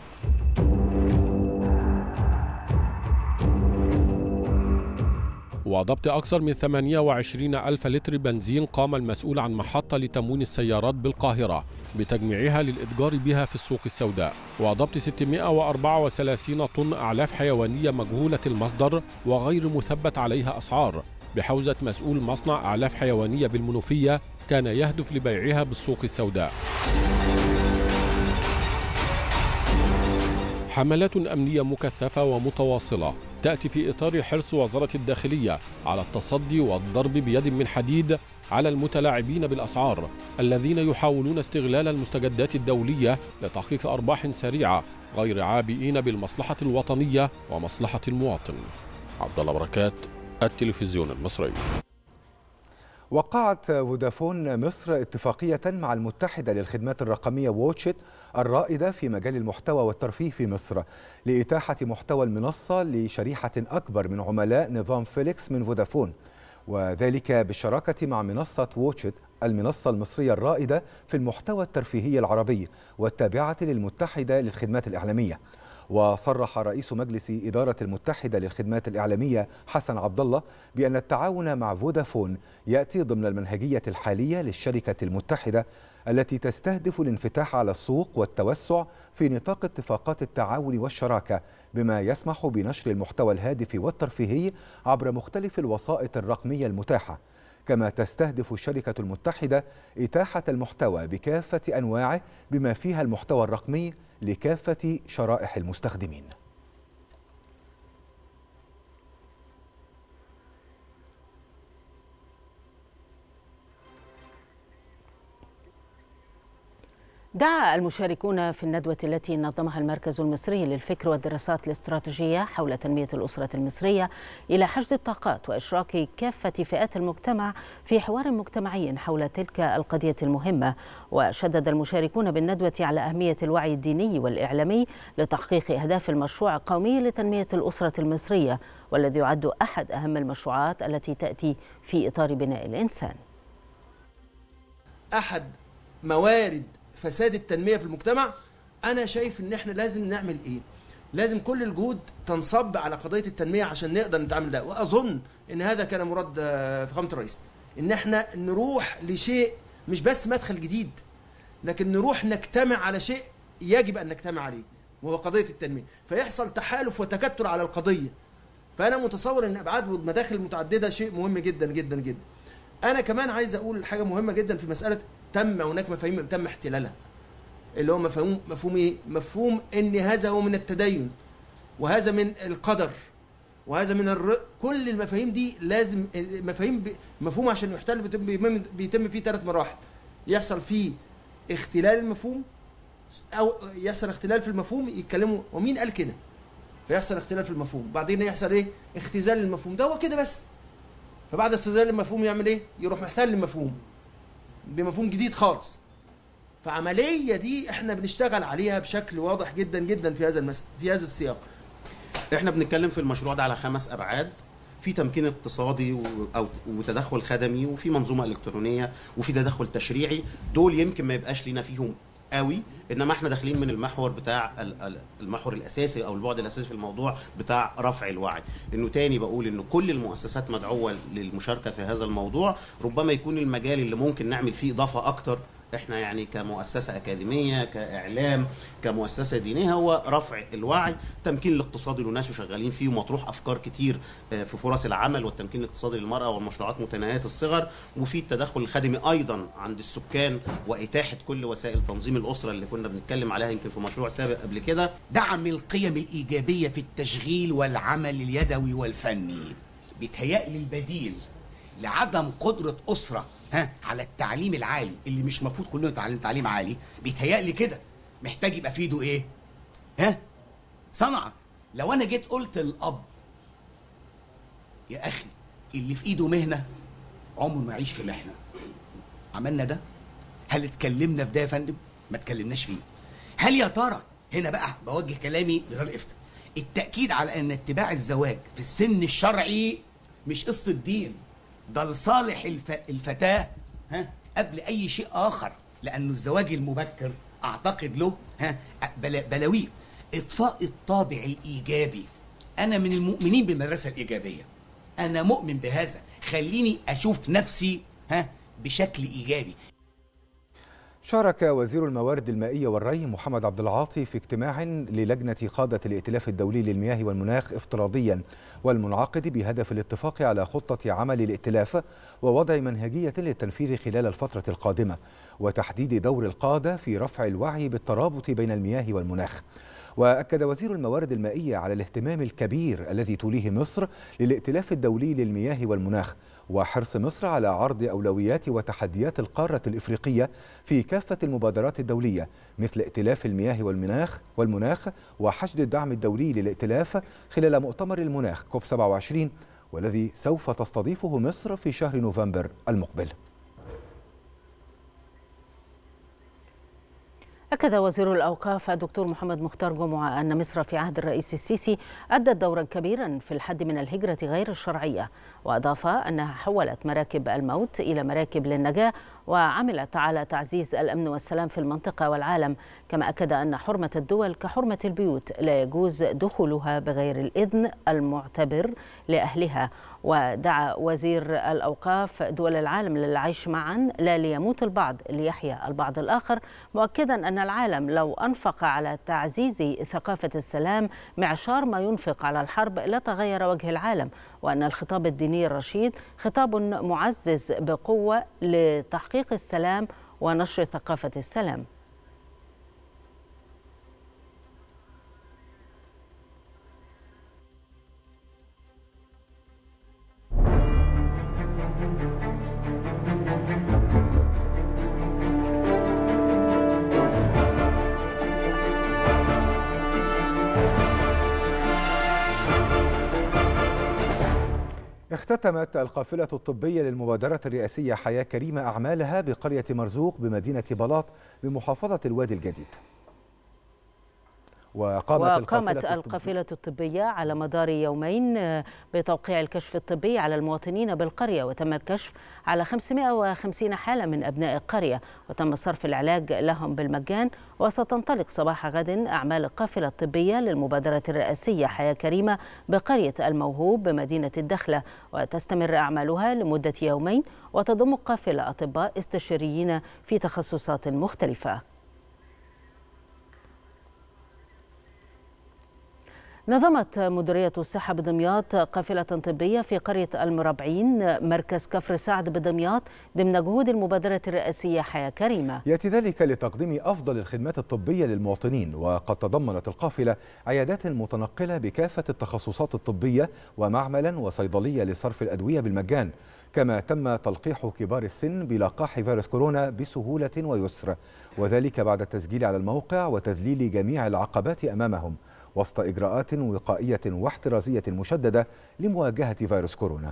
وضبط أكثر من ثمانية وعشرين ألف لتر بنزين قام المسؤول عن محطة لتموين السيارات بالقاهرة بتجميعها للإتجار بها في السوق السوداء، وضبط ستمائة وأربعة وثلاثين طن أعلاف حيوانية مجهولة المصدر وغير مثبت عليها أسعار بحوزة مسؤول مصنع أعلاف حيوانية بالمنوفية كان يهدف لبيعها بالسوق السوداء. حملات أمنية مكثفة ومتواصلة تأتي في إطار حرص وزارة الداخلية على التصدي والضرب بيد من حديد على المتلاعبين بالأسعار الذين يحاولون استغلال المستجدات الدولية لتحقيق أرباح سريعة غير عابئين بالمصلحة الوطنية ومصلحة المواطن. عبد الله بركات، التلفزيون المصري. وقعت فودافون مصر اتفاقية مع المتحدة للخدمات الرقمية واتشت الرائدة في مجال المحتوى والترفيه في مصر لإتاحة محتوى المنصة لشريحة أكبر من عملاء نظام فيليكس من فودافون، وذلك بالشراكة مع منصة واتشت المنصة المصرية الرائدة في المحتوى الترفيهي العربي والتابعة للمتحدة للخدمات الإعلامية. وصرح رئيس مجلس إدارة المتحدة للخدمات الإعلامية حسن عبد الله بأن التعاون مع فودافون يأتي ضمن المنهجية الحالية للشركة المتحدة التي تستهدف الانفتاح على السوق والتوسع في نطاق اتفاقات التعاون والشراكة بما يسمح بنشر المحتوى الهادف والترفيهي عبر مختلف الوسائط الرقمية المتاحة. كما تستهدف الشركة المتحدة إتاحة المحتوى بكافة أنواعه بما فيها المحتوى الرقمي لكافة شرائح المستخدمين. دعا المشاركون في الندوة التي نظمها المركز المصري للفكر والدراسات الاستراتيجية حول تنمية الأسرة المصرية إلى حشد الطاقات وإشراك كافة فئات المجتمع في حوار مجتمعي حول تلك القضية المهمة. وشدد المشاركون بالندوة على أهمية الوعي الديني والإعلامي لتحقيق أهداف المشروع القومي لتنمية الأسرة المصرية، والذي يعد أحد أهم المشروعات التي تأتي في إطار بناء الإنسان. أحد موارد فساد التنمية في المجتمع، أنا شايف إن إحنا لازم نعمل إيه؟ لازم كل الجهود تنصب على قضية التنمية عشان نقدر نتعامل ده. وأظن إن هذا كان مراد فخامة الرئيس، إن إحنا نروح لشيء مش بس مدخل جديد، لكن نروح نجتمع على شيء يجب أن نجتمع عليه، وهو قضية التنمية، فيحصل تحالف وتكتل على القضية. فأنا متصور إن أبعاد والمداخل المتعددة شيء مهم جدا جدا جدا. أنا كمان عايز أقول حاجة مهمة جدا في مسألة تم هناك مفاهيم تم احتلالها، اللي هو مفهوم مفهوم ايه؟ مفهوم ان هذا هو من التدين، وهذا من القدر، وهذا من الر... كل المفاهيم دي لازم مفاهيم ب... مفهوم عشان يحتل بيتم, بيتم فيه ثلاث مراحل. يحصل فيه اختلال المفهوم، او يحصل اختلال في المفهوم يتكلموا ومين قال كده؟ فيحصل اختلال في المفهوم، بعدين يحصل ايه؟ اختزال المفهوم ده هو كده بس. فبعد اختزال المفهوم يعمل ايه؟ يروح محتل المفهوم بمفهوم جديد خالص. فعملية دي احنا بنشتغل عليها بشكل واضح جدا جدا في هذا المس... في هذا السياق. احنا بنتكلم في المشروع ده على خمس ابعاد، في تمكين اقتصادي و... أو... وتدخل خدمي، وفي منظومة الكترونية، وفي تدخل تشريعي. دول يمكن ما يبقاش لينا فيهم قوي، انما احنا داخلين من المحور بتاع المحور الاساسي او البعد الاساسي في الموضوع بتاع رفع الوعي. انه تاني بقول انه كل المؤسسات مدعوه للمشاركه في هذا الموضوع. ربما يكون المجال اللي ممكن نعمل فيه اضافه اكتر احنا يعني كمؤسسه اكاديميه، كاعلام، كمؤسسه دينيه، هو رفع الوعي، التمكين الاقتصادي للناس شغالين فيه، ومطروح افكار كتير في فرص العمل والتمكين الاقتصادي للمراه والمشروعات متناهيه الصغر، وفي التدخل الخدمي ايضا عند السكان واتاحه كل وسائل تنظيم الاسره اللي كنا بنتكلم عليها يمكن في مشروع سابق قبل كده. دعم القيم الايجابيه في التشغيل والعمل اليدوي والفني. بيتهيألي البديل لعدم قدره اسره ها على التعليم العالي اللي مش المفروض كلنا نتعلم تعليم عالي، بيتهيألي كده محتاج يبقى في ايده ايه؟ ها؟ صنعه. لو انا جيت قلت للاب يا اخي اللي في ايده مهنه عمره ما يعيش في محنه، عملنا ده؟ هل اتكلمنا في ده يا فندم؟ ما اتكلمناش فيه. هل يا ترى هنا بقى بوجه كلامي لدار الافتاء، التاكيد على ان اتباع الزواج في السن الشرعي مش قصه دين، ده لصالح الف... الفتاة ها قبل أي شيء آخر، لأنه الزواج المبكر أعتقد له ها بلا... بلاويه. إطفاء الطابع الإيجابي. أنا من المؤمنين بالمدرسة الإيجابية، أنا مؤمن بهذا، خليني أشوف نفسي ها بشكل إيجابي. شارك وزير الموارد المائية والري محمد عبد العاطي في اجتماع للجنة قادة الائتلاف الدولي للمياه والمناخ افتراضيا والمنعقد بهدف الاتفاق على خطة عمل الائتلاف ووضع منهجية للتنفيذ خلال الفترة القادمة وتحديد دور القادة في رفع الوعي بالترابط بين المياه والمناخ. وأكد وزير الموارد المائية على الاهتمام الكبير الذي توليه مصر للائتلاف الدولي للمياه والمناخ وحرص مصر على عرض أولويات وتحديات القارة الإفريقية في كافة المبادرات الدولية مثل ائتلاف المياه والمناخ والمناخ وحشد الدعم الدولي للائتلاف خلال مؤتمر المناخ كوب سبعة وعشرين والذي سوف تستضيفه مصر في شهر نوفمبر المقبل. أكد وزير الأوقاف الدكتور محمد مختار جمعة أن مصر في عهد الرئيس السيسي أدت دورا كبيرا في الحد من الهجرة غير الشرعية، وأضاف أنها حولت مراكب الموت إلى مراكب للنجاة وعملت على تعزيز الأمن والسلام في المنطقة والعالم. كما أكد أن حرمة الدول كحرمة البيوت لا يجوز دخولها بغير الإذن المعتبر لأهلها. ودعا وزير الأوقاف دول العالم للعيش معا لا ليموت البعض ليحيا البعض الآخر، مؤكدا أن العالم لو أنفق على تعزيز ثقافة السلام معشار ما ينفق على الحرب لتغير وجه العالم، وأن الخطاب الديني الرشيد خطاب معزز بقوة لتحقيق السلام ونشر ثقافة السلام. اختتمت القافلة الطبية للمبادرة الرئاسية حياة كريمة أعمالها بقرية مرزوق بمدينة بلاط بمحافظة الوادي الجديد. وقامت, وقامت القافلة الطبية على مدار يومين بتوقيع الكشف الطبي على المواطنين بالقرية، وتم الكشف على خمسمائة وخمسين حالة من أبناء القرية، وتم صرف العلاج لهم بالمجان. وستنطلق صباح غد أعمال القافلة الطبية للمبادرة الرئاسية حياة كريمة بقرية الموهوب بمدينة الدخلة، وتستمر أعمالها لمدة يومين، وتضم قافلة أطباء استشاريين في تخصصات مختلفة. نظمت مديرية الصحة بدمياط قافلة طبية في قرية المربعين مركز كفر سعد بدمياط ضمن جهود المبادرة الرئاسية حياة كريمة. يأتي ذلك لتقديم أفضل الخدمات الطبية للمواطنين، وقد تضمنت القافلة عيادات متنقلة بكافة التخصصات الطبية ومعملا وصيدلية لصرف الأدوية بالمجان، كما تم تلقيح كبار السن بلقاح فيروس كورونا بسهولة ويسر، وذلك بعد التسجيل على الموقع وتذليل جميع العقبات أمامهم وسط إجراءات وقائية واحترازية مشددة لمواجهة فيروس كورونا.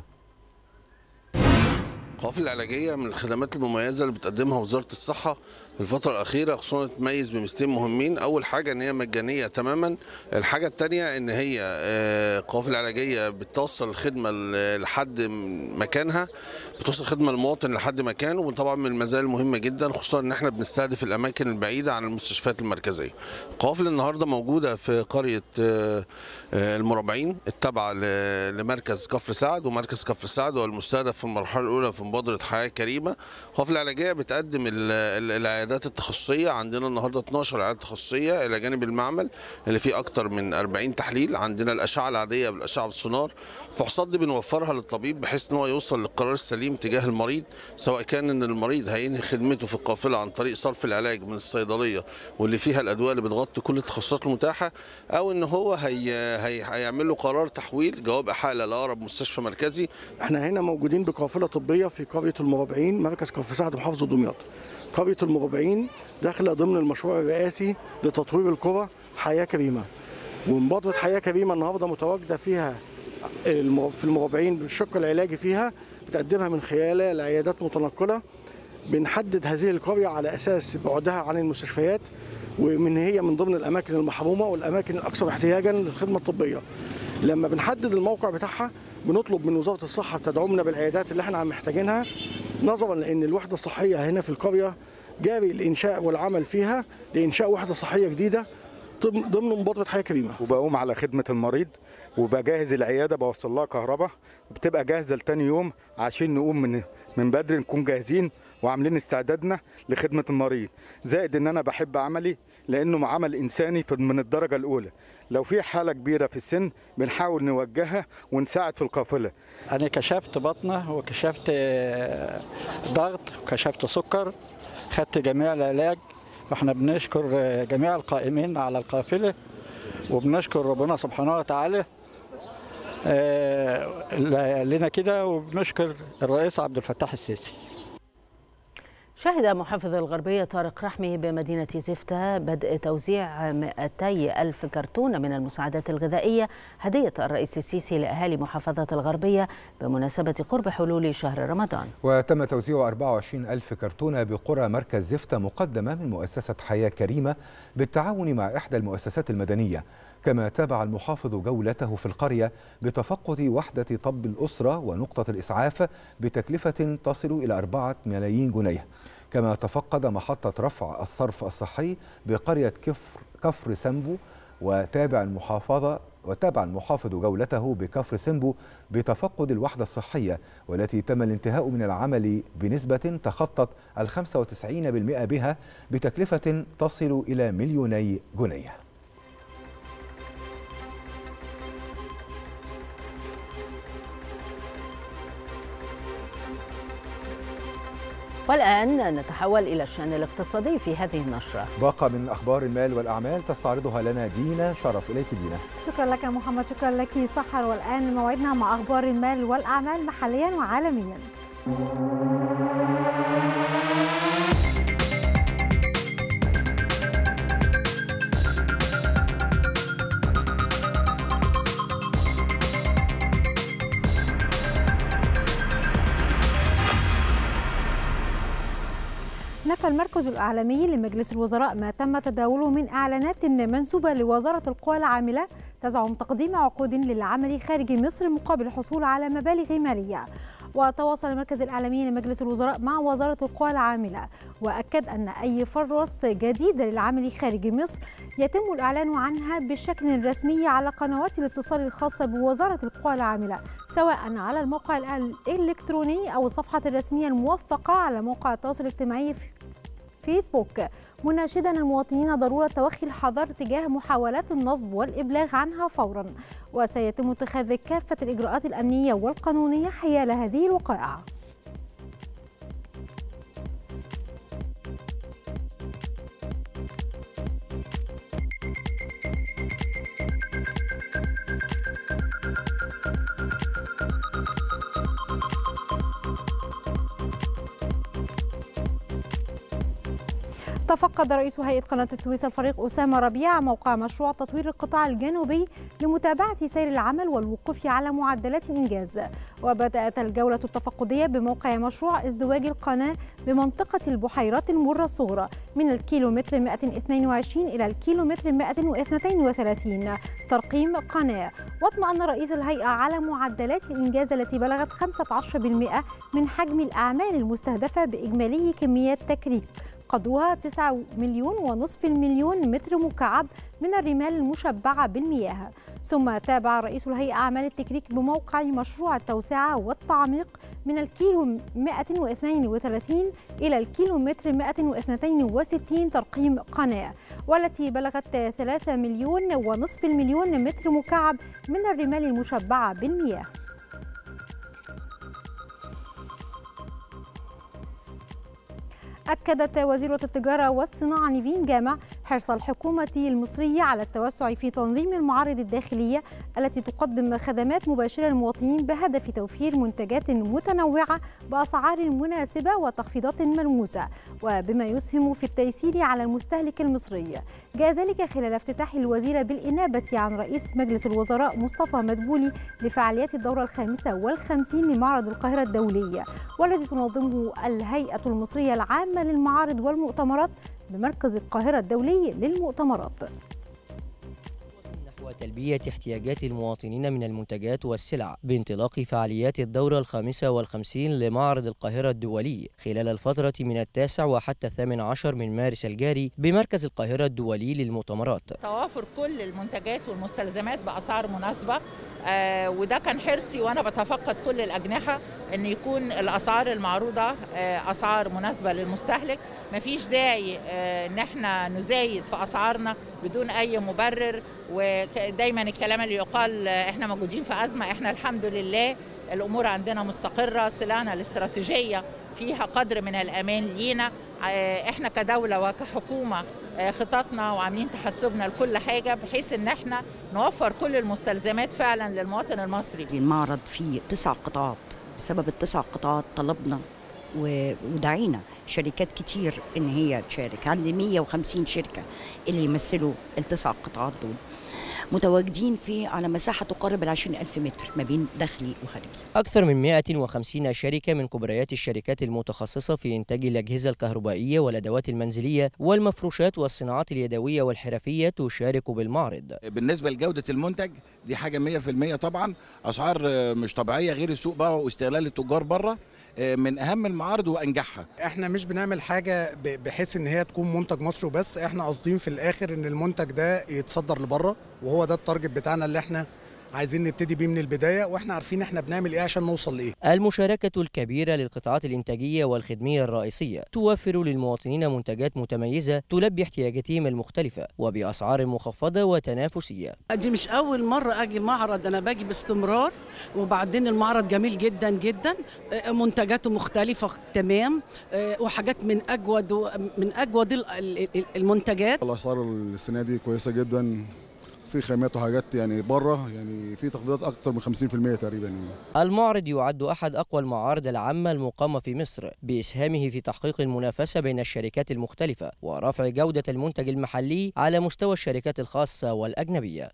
القوافل العلاجية من الخدمات المميزة اللي بتقدمها وزارة الصحة في الفترة الأخيرة، خصوصا تميز بمثلين مهمين. أول حاجة إن هي مجانية تماما، الحاجة الثانية إن هي قوافل علاجية بتوصل الخدمة لحد مكانها، بتوصل خدمة المواطن لحد مكانه، وطبعا من المزايا المهمة جدا خصوصا إن احنا بنستهدف الأماكن البعيدة عن المستشفيات المركزية. القوافل النهاردة موجودة في قرية المربعين التابعة لمركز كفر سعد، ومركز كفر سعد هو المستهدف في المرحلة الأولى في مبادرة حياة كريمة. القوافل العلاجية بتقدم العيادات التخصصية، عندنا النهارده اثناشر عيادة تخصصية إلى جانب المعمل اللي فيه أكتر من أربعين تحليل. عندنا الأشعة العادية بالأشعة بالسونار، الفحوصات دي بنوفرها للطبيب بحيث إن هو يوصل للقرار السليم تجاه المريض، سواء كان إن المريض هينهي خدمته في القافلة عن طريق صرف العلاج من الصيدلية واللي فيها الأدوية اللي بتغطي كل التخصصات المتاحة، أو إن هو هي هي هيعمل له قرار تحويل جواب إحالة لأقرب مستشفى مركزي. احنا هنا موجودين بقافلة طبية في قرية المربعين مركز كفر سعد محافظة دمياط. قرية المربعين داخلة ضمن المشروع الرئاسي لتطوير القرى حياة كريمة، ومبادرة حياة كريمة النهارده متواجدة فيها في المربعين بالشق العلاجي فيها، بتقدمها من خلالها لعيادات متنقلة. بنحدد هذه القرية على أساس بعدها عن المستشفيات، ومن هي من ضمن الأماكن المحرومة والأماكن الأكثر احتياجا للخدمة الطبية. لما بنحدد الموقع بتاعها بنطلب من وزارة الصحة تدعمنا بالعيادات اللي احنا محتاجينها، نظرا لأن الوحدة الصحية هنا في القرية جاري الإنشاء والعمل فيها لإنشاء وحدة صحية جديدة ضمن مبادرة حياة كريمة. وبقوم على خدمة المريض وبجهز العيادة، بوصل لها كهرباء، بتبقى جاهزة لتاني يوم عشان نقوم من من بدري نكون جاهزين وعاملين استعدادنا لخدمة المريض، زائد ان انا بحب عملي لانه عمل انساني من الدرجة الاولى. لو في حالة كبيرة في السن بنحاول نوجهها ونساعد في القافلة. انا كشفت بطنة وكشفت ضغط وكشفت سكر، خدت جميع العلاج. فاحنا بنشكر جميع القائمين على القافلة وبنشكر ربنا سبحانه وتعالى لنا كده، وبنشكر الرئيس عبد الفتاح السيسي. شهد محافظ الغربية طارق رحمي بمدينة زفتة بدء توزيع مئتي ألف كرتونة من المساعدات الغذائية هدية الرئيس السيسي لأهالي محافظة الغربية بمناسبة قرب حلول شهر رمضان. وتم توزيع أربعة وعشرين ألف كرتونة بقرى مركز زفتة مقدمة من مؤسسة حياة كريمة بالتعاون مع إحدى المؤسسات المدنية. كما تابع المحافظ جولته في القرية بتفقد وحدة طب الأسرة ونقطة الإسعاف بتكلفة تصل إلى أربعة ملايين جنيه. كما تفقد محطة رفع الصرف الصحي بقرية كفر كفر سمبو، وتابع المحافظة وتابع المحافظ جولته بكفر سمبو بتفقد الوحدة الصحية والتي تم الانتهاء من العمل بنسبة تخطت الخمسة وتسعين بالمئة بها بتكلفة تصل إلى مليوني جنيه. والآن نتحول إلى الشأن الاقتصادي في هذه النشرة. باقة من أخبار المال والأعمال تستعرضها لنا دينا شرف. إليك دينا. شكرا لك محمد. شكرا لك سحر. والآن موعدنا مع أخبار المال والأعمال محليا وعالميا. نفى المركز الإعلامي لمجلس الوزراء ما تم تداوله من إعلانات منسوبة لوزارة القوى العاملة تزعم تقديم عقود للعمل خارج مصر مقابل الحصول على مبالغ مالية. وتواصل المركز الإعلامي لمجلس الوزراء مع وزارة القوى العاملة وأكد أن أي فرص جديدة للعمل خارج مصر يتم الإعلان عنها بشكل رسمي على قنوات الاتصال الخاصة بوزارة القوى العاملة، سواء على الموقع الإلكتروني أو الصفحة الرسمية الموثقة على موقع التواصل الاجتماعي في فيسبوك، مناشدا المواطنين ضرورة توخي الحذر تجاه محاولات النصب والإبلاغ عنها فورا، وسيتم اتخاذ كافة الإجراءات الأمنية والقانونية حيال هذه الوقائع. تفقد رئيس هيئة قناة السويس الفريق أسامة ربيع موقع مشروع تطوير القطاع الجنوبي لمتابعة سير العمل والوقوف على معدلات الإنجاز. وبدأت الجولة التفقدية بموقع مشروع ازدواج القناة بمنطقة البحيرات المرة الصغرى من الكيلومتر مئة واثنين وعشرين إلى الكيلومتر مئة واثنين وثلاثين ترقيم قناة. واطمأن رئيس الهيئة على معدلات الإنجاز التي بلغت خمسة عشر بالمئة من حجم الأعمال المستهدفة بإجمالي كميات تكريك قدرها تسعة مليون ونصف المليون متر مكعب من الرمال المشبعة بالمياه. ثم تابع رئيس الهيئة أعمال التكريك بموقع مشروع التوسعة والتعميق من الكيلو مئة واثنين وثلاثين إلى الكيلو متر مئة واثنين وستين ترقيم قناة، والتي بلغت ثلاثة مليون ونصف المليون متر مكعب من الرمال المشبعة بالمياه. أكدت وزيرة التجارة والصناعة نيفين جامع حرص الحكومة المصرية على التوسع في تنظيم المعارض الداخلية التي تقدم خدمات مباشرة للمواطنين بهدف توفير منتجات متنوعة بأسعار مناسبة وتخفيضات ملموسة، وبما يسهم في التيسير على المستهلك المصري. جاء ذلك خلال افتتاح الوزيرة بالإنابة عن رئيس مجلس الوزراء مصطفى مدبولي لفعاليات الدورة الخامسة والخمسين لمعرض القاهرة الدولي، والذي تنظمه الهيئة المصرية العامة للمعارض والمؤتمرات بمركز القاهرة الدولي للمؤتمرات. نحو تلبية احتياجات المواطنين من المنتجات والسلع بانطلاق فعاليات الدورة الخامسة والخمسين لمعرض القاهرة الدولي خلال الفترة من التاسع وحتى الثامن عشر من مارس الجاري بمركز القاهرة الدولي للمؤتمرات. توافر كل المنتجات والمستلزمات بأسعار مناسبة آه وده كان حرصي وأنا بتفقد كل الأجنحة أن يكون الأسعار المعروضة آه أسعار مناسبة للمستهلك. مفيش داعي آه أن احنا نزايد في أسعارنا بدون أي مبرر، ودايما الكلام اللي يقال آه احنا موجودين في أزمة، احنا الحمد لله الأمور عندنا مستقرة، سلعنا الاستراتيجية فيها قدر من الأمان لينا. احنا كدولة وكحكومة خططنا وعاملين تحسبنا لكل حاجة بحيث ان احنا نوفر كل المستلزمات فعلا للمواطن المصري. المعرض فيه تسع قطاعات، بسبب التسع قطاعات طلبنا ودعينا شركات كتير ان هي تشارك. عندي مية وخمسين شركة اللي يمثلوا التسع قطاعات دول، متواجدين في على مساحة تقارب العشرين ألف متر ما بين داخلي وخارجي. أكثر من مئة وخمسين شركة من كبريات الشركات المتخصصة في إنتاج الأجهزة الكهربائية والأدوات المنزلية والمفروشات والصناعات اليدوية والحرفية تشارك بالمعرض. بالنسبة لجودة المنتج دي حاجة مية في المية طبعا، أسعار مش طبيعية غير السوق بره واستغلال التجار بره، من أهم المعارض وأنجحها. احنا مش بنعمل حاجة بحيث إن هي تكون منتج مصري وبس، احنا قاصدين في الآخر إن المنتج ده يتصدر لبره، وهو ده التارجت بتاعنا اللي احنا عايزين نبتدي بيه من البداية، واحنا عارفين احنا بنعمل ايه عشان نوصل لايه. المشاركة الكبيرة للقطاعات الإنتاجية والخدمية الرئيسية توفر للمواطنين منتجات متميزة تلبي احتياجاتهم المختلفة وبأسعار مخفضة وتنافسية. دي مش أول مرة أجي معرض، أنا باجي باستمرار، وبعدين المعرض جميل جدا جدا، منتجاته مختلفة تمام، وحاجات من أجود من أجود المنتجات. الأسعار السنة دي كويسة جدا، في خامات وحاجات يعني بره، يعني في تخفيضات اكتر من خمسين في المية تقريبا يعني. المعرض يعد احد اقوى المعارض العامه المقامه في مصر، باسهامه في تحقيق المنافسه بين الشركات المختلفه ورفع جوده المنتج المحلي على مستوى الشركات الخاصه والاجنبيه.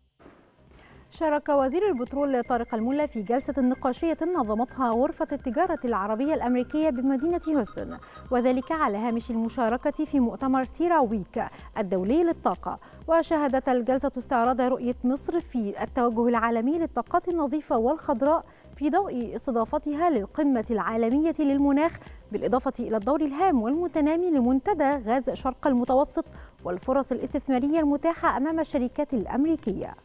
شارك وزير البترول طارق الملا في جلسة نقاشية نظمتها غرفة التجارة العربية الأمريكية بمدينة هيوستن، وذلك على هامش المشاركة في مؤتمر سيراويك الدولي للطاقة. وشهدت الجلسة استعراض رؤية مصر في التوجه العالمي للطاقات النظيفة والخضراء في ضوء استضافتها للقمة العالمية للمناخ، بالإضافة إلى الدور الهام والمتنامي لمنتدى غاز شرق المتوسط والفرص الاستثمارية المتاحة أمام الشركات الأمريكية.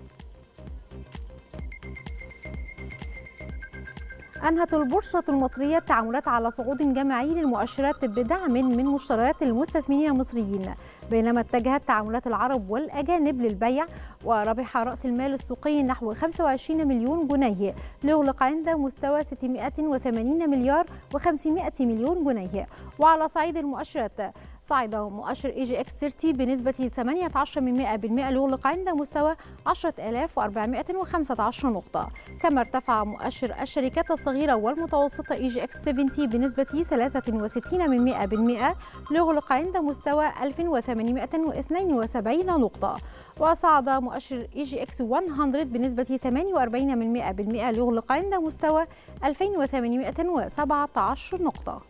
أنهت البورصة المصرية التعاملات على صعود جماعي للمؤشرات بدعم من مشتريات المستثمرين المصريين، بينما اتجهت تعاملات العرب والأجانب للبيع، وربح رأس المال السوقي نحو خمسة وعشرين مليون جنيه ليغلق عند مستوى ستمائة وثمانين مليار وخمسمائة مليون جنيه. وعلى صعيد المؤشرات صعد مؤشر اي جي اكس ثلاثين بنسبة ثمانية عشر بالمئة ليغلق عند مستوى عشرة آلاف وأربعمائة وخمسة عشر نقطة، كما ارتفع مؤشر الشركات الصغيرة والمتوسطة اي جي اكس سبعين بنسبة ثلاثة وستين بالمئة ليغلق عند مستوى ألف وثمانمائة واثنين وسبعين نقطة. وصعد مؤشر اي جي اكس مئة بنسبة ثمانية وأربعين بالمئة ليغلق عند مستوى ألفين وثمانمائة وسبعة عشر نقطة.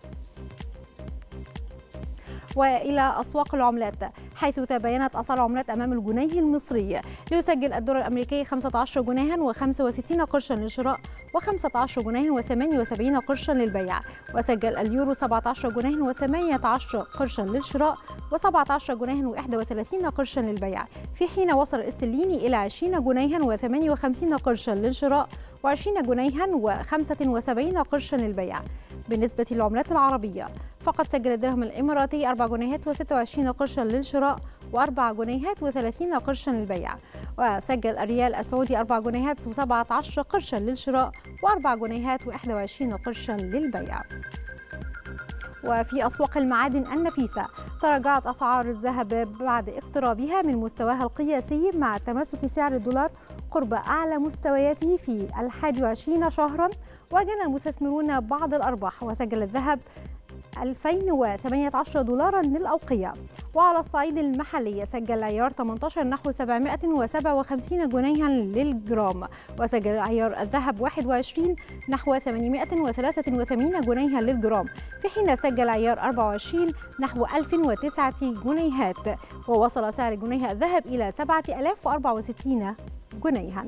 وإلى أسواق العملات، حيث تباينت أسعار العملات أمام الجنيه المصري، ليسجل الدولار الأمريكي خمسة عشر جنيها وخمسة وستين قرشا للشراء وخمسة عشر جنيها وثمانية وسبعين قرشا للبيع، وسجل اليورو سبعة عشر جنيها وثمانية عشر قرشا للشراء وسبعة عشر جنيها وواحد وثلاثين قرشا للبيع، في حين وصل الاسترليني إلى عشرين جنيها وثمانية وخمسين قرشا للشراء وعشرين جنيها وخمسة وسبعين قرشا للبيع. بالنسبة للعملات العربية، فقد سجل الدرهم الإماراتي أربع جنيهات وستة وعشرين قرشا للشراء وأربع جنيهات وثلاثين قرشا للبيع، وسجل الريال السعودي أربع جنيهات وسبعة عشر قرشا للشراء وأربع جنيهات وواحد وعشرين قرشا للبيع. وفي أسواق المعادن النفيسة، تراجعت أسعار الذهب بعد اقترابها من مستواها القياسي مع تماسك سعر الدولار قرب أعلى مستوياته في الحادي والعشرين شهرا، وجنى المستثمرون بعض الأرباح، وسجل الذهب ألفين وثمانية عشر دولارا للأوقية. وعلى الصعيد المحلي، سجل عيار ثمانية عشر نحو سبعمائة وسبعة وخمسين جنيها للجرام، وسجل عيار الذهب واحد وعشرين نحو ثمانمائة وثلاثة وثمانين جنيها للجرام، في حين سجل عيار أربعة وعشرين نحو ألف وتسعة جنيهات، ووصل سعر جنيه الذهب إلى سبعة آلاف وأربعة وستين جنيها.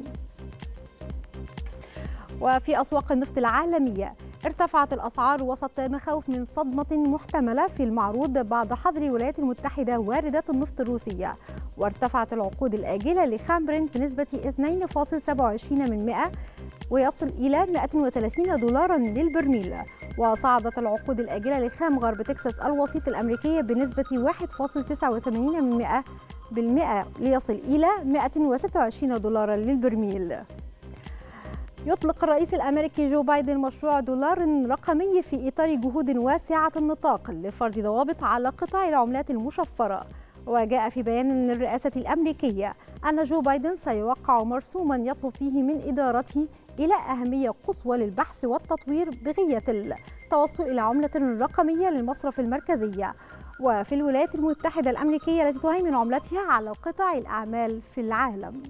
وفي أسواق النفط العالمية، ارتفعت الأسعار وسط مخاوف من صدمة محتملة في المعروض بعد حظر الولايات المتحدة واردات النفط الروسية، وارتفعت العقود الآجلة لخام برنت بنسبة اثنين فاصل سبعة وعشرين من مئة ويصل إلى مئة وثلاثين دولارا للبرميل. وصعدت العقود الآجلة لخام غرب تكساس الوسيط الأمريكية بنسبة واحد فاصل تسعة وثمانين من مئة بالمئة ليصل إلى مئة وستة وعشرين دولارا للبرميل. يطلق الرئيس الأمريكي جو بايدن مشروع دولار رقمي في إطار جهود واسعة النطاق لفرض ضوابط على قطاع العملات المشفرة. وجاء في بيان للرئاسة الأمريكية أن جو بايدن سيوقع مرسوما يطلب فيه من إدارته إلى أهمية قصوى للبحث والتطوير بغية التوصل إلى عملة رقمية للمصرف المركزية. وفي الولايات المتحدة الأمريكية التي تهيمن عملتها على قطاع الأعمال في العالم.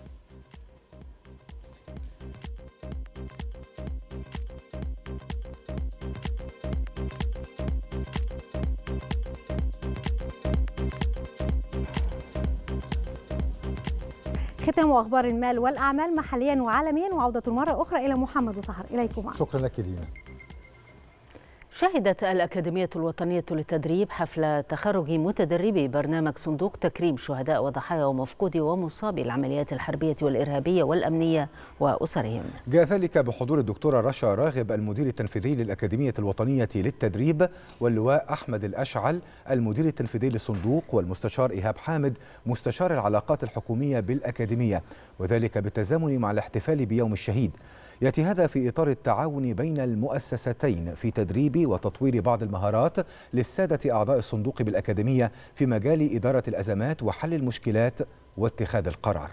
ختام أخبار المال والأعمال محليا وعالميا، وعودة مرة أخرى إلى محمد وسحر. إليكم. شكرا لك دينا. شهدت الأكاديمية الوطنية للتدريب حفل تخرج متدربي برنامج صندوق تكريم شهداء وضحايا ومفقودي ومصابي العمليات الحربية والإرهابية والأمنية وأسرهم. جاء ذلك بحضور الدكتورة رشا راغب المدير التنفيذي للأكاديمية الوطنية للتدريب، واللواء أحمد الأشعل المدير التنفيذي للصندوق، والمستشار إيهاب حامد مستشار العلاقات الحكومية بالأكاديمية، وذلك بالتزامن مع الاحتفال بيوم الشهيد. يأتي هذا في إطار التعاون بين المؤسستين في تدريب وتطوير بعض المهارات للسادة أعضاء الصندوق بالأكاديمية في مجال إدارة الأزمات وحل المشكلات واتخاذ القرار.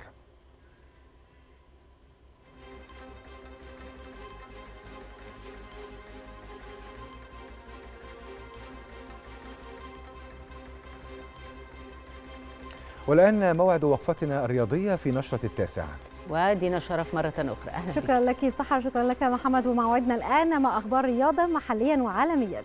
والآن موعد وقفتنا الرياضية في نشرة التاسعة. ودينا شرف مرة أخرى. أهلا شكرا لك سحر، شكرا لك محمد، وموعدنا الآن مع أخبار رياضة محليا وعالميا.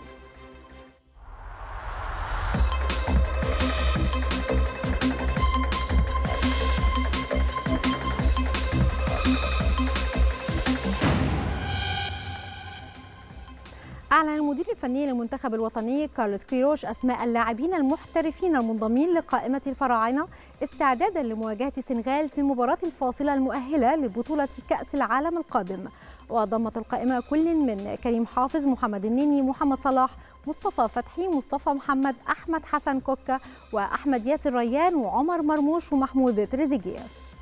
أعلن المدير الفني للمنتخب الوطني كارلوس كيروش أسماء اللاعبين المحترفين المنضمين لقائمة الفراعنة استعدادا لمواجهة السنغال في المباراة الفاصلة المؤهلة لبطولة كأس العالم القادم. وضمت القائمة كل من كريم حافظ، محمد النني، محمد صلاح، مصطفى فتحي، مصطفى محمد، أحمد حسن كوكا، وأحمد ياسر ريان، وعمر مرموش، ومحمود تريزيجيه.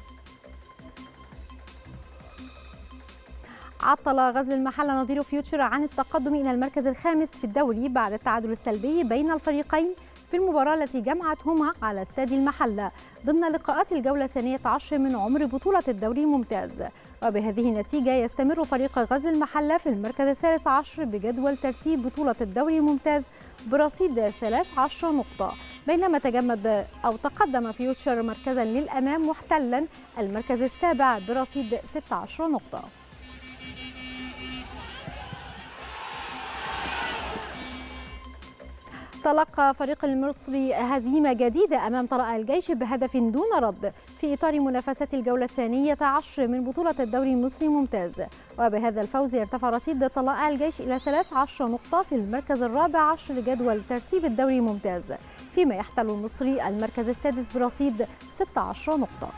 عطل غزل المحلة نظير فيوتشر عن التقدم إلى المركز الخامس في الدوري بعد التعادل السلبي بين الفريقين في المباراة التي جمعتهما على استاد المحلة ضمن لقاءات الجولة الثانية عشر من عمر بطولة الدوري الممتاز. وبهذه النتيجة يستمر فريق غزل المحلة في المركز الثالث عشر بجدول ترتيب بطولة الدوري الممتاز برصيد ثلاث عشرة نقطة، بينما تجمد أو تقدم فيوتشر مركزا للأمام محتلا المركز السابع برصيد ست عشرة نقطة. تلقى فريق المصري هزيمة جديدة أمام طلائع الجيش بهدف دون رد في إطار منافسة الجولة الثانية عشر من بطولة الدوري المصري ممتاز. وبهذا الفوز يرتفع رصيد طلائع الجيش إلى ثلاث عشرة نقطة في المركز الرابع عشر لجدول ترتيب الدوري الممتاز، فيما يحتل المصري المركز السادس برصيد ست عشرة نقطة.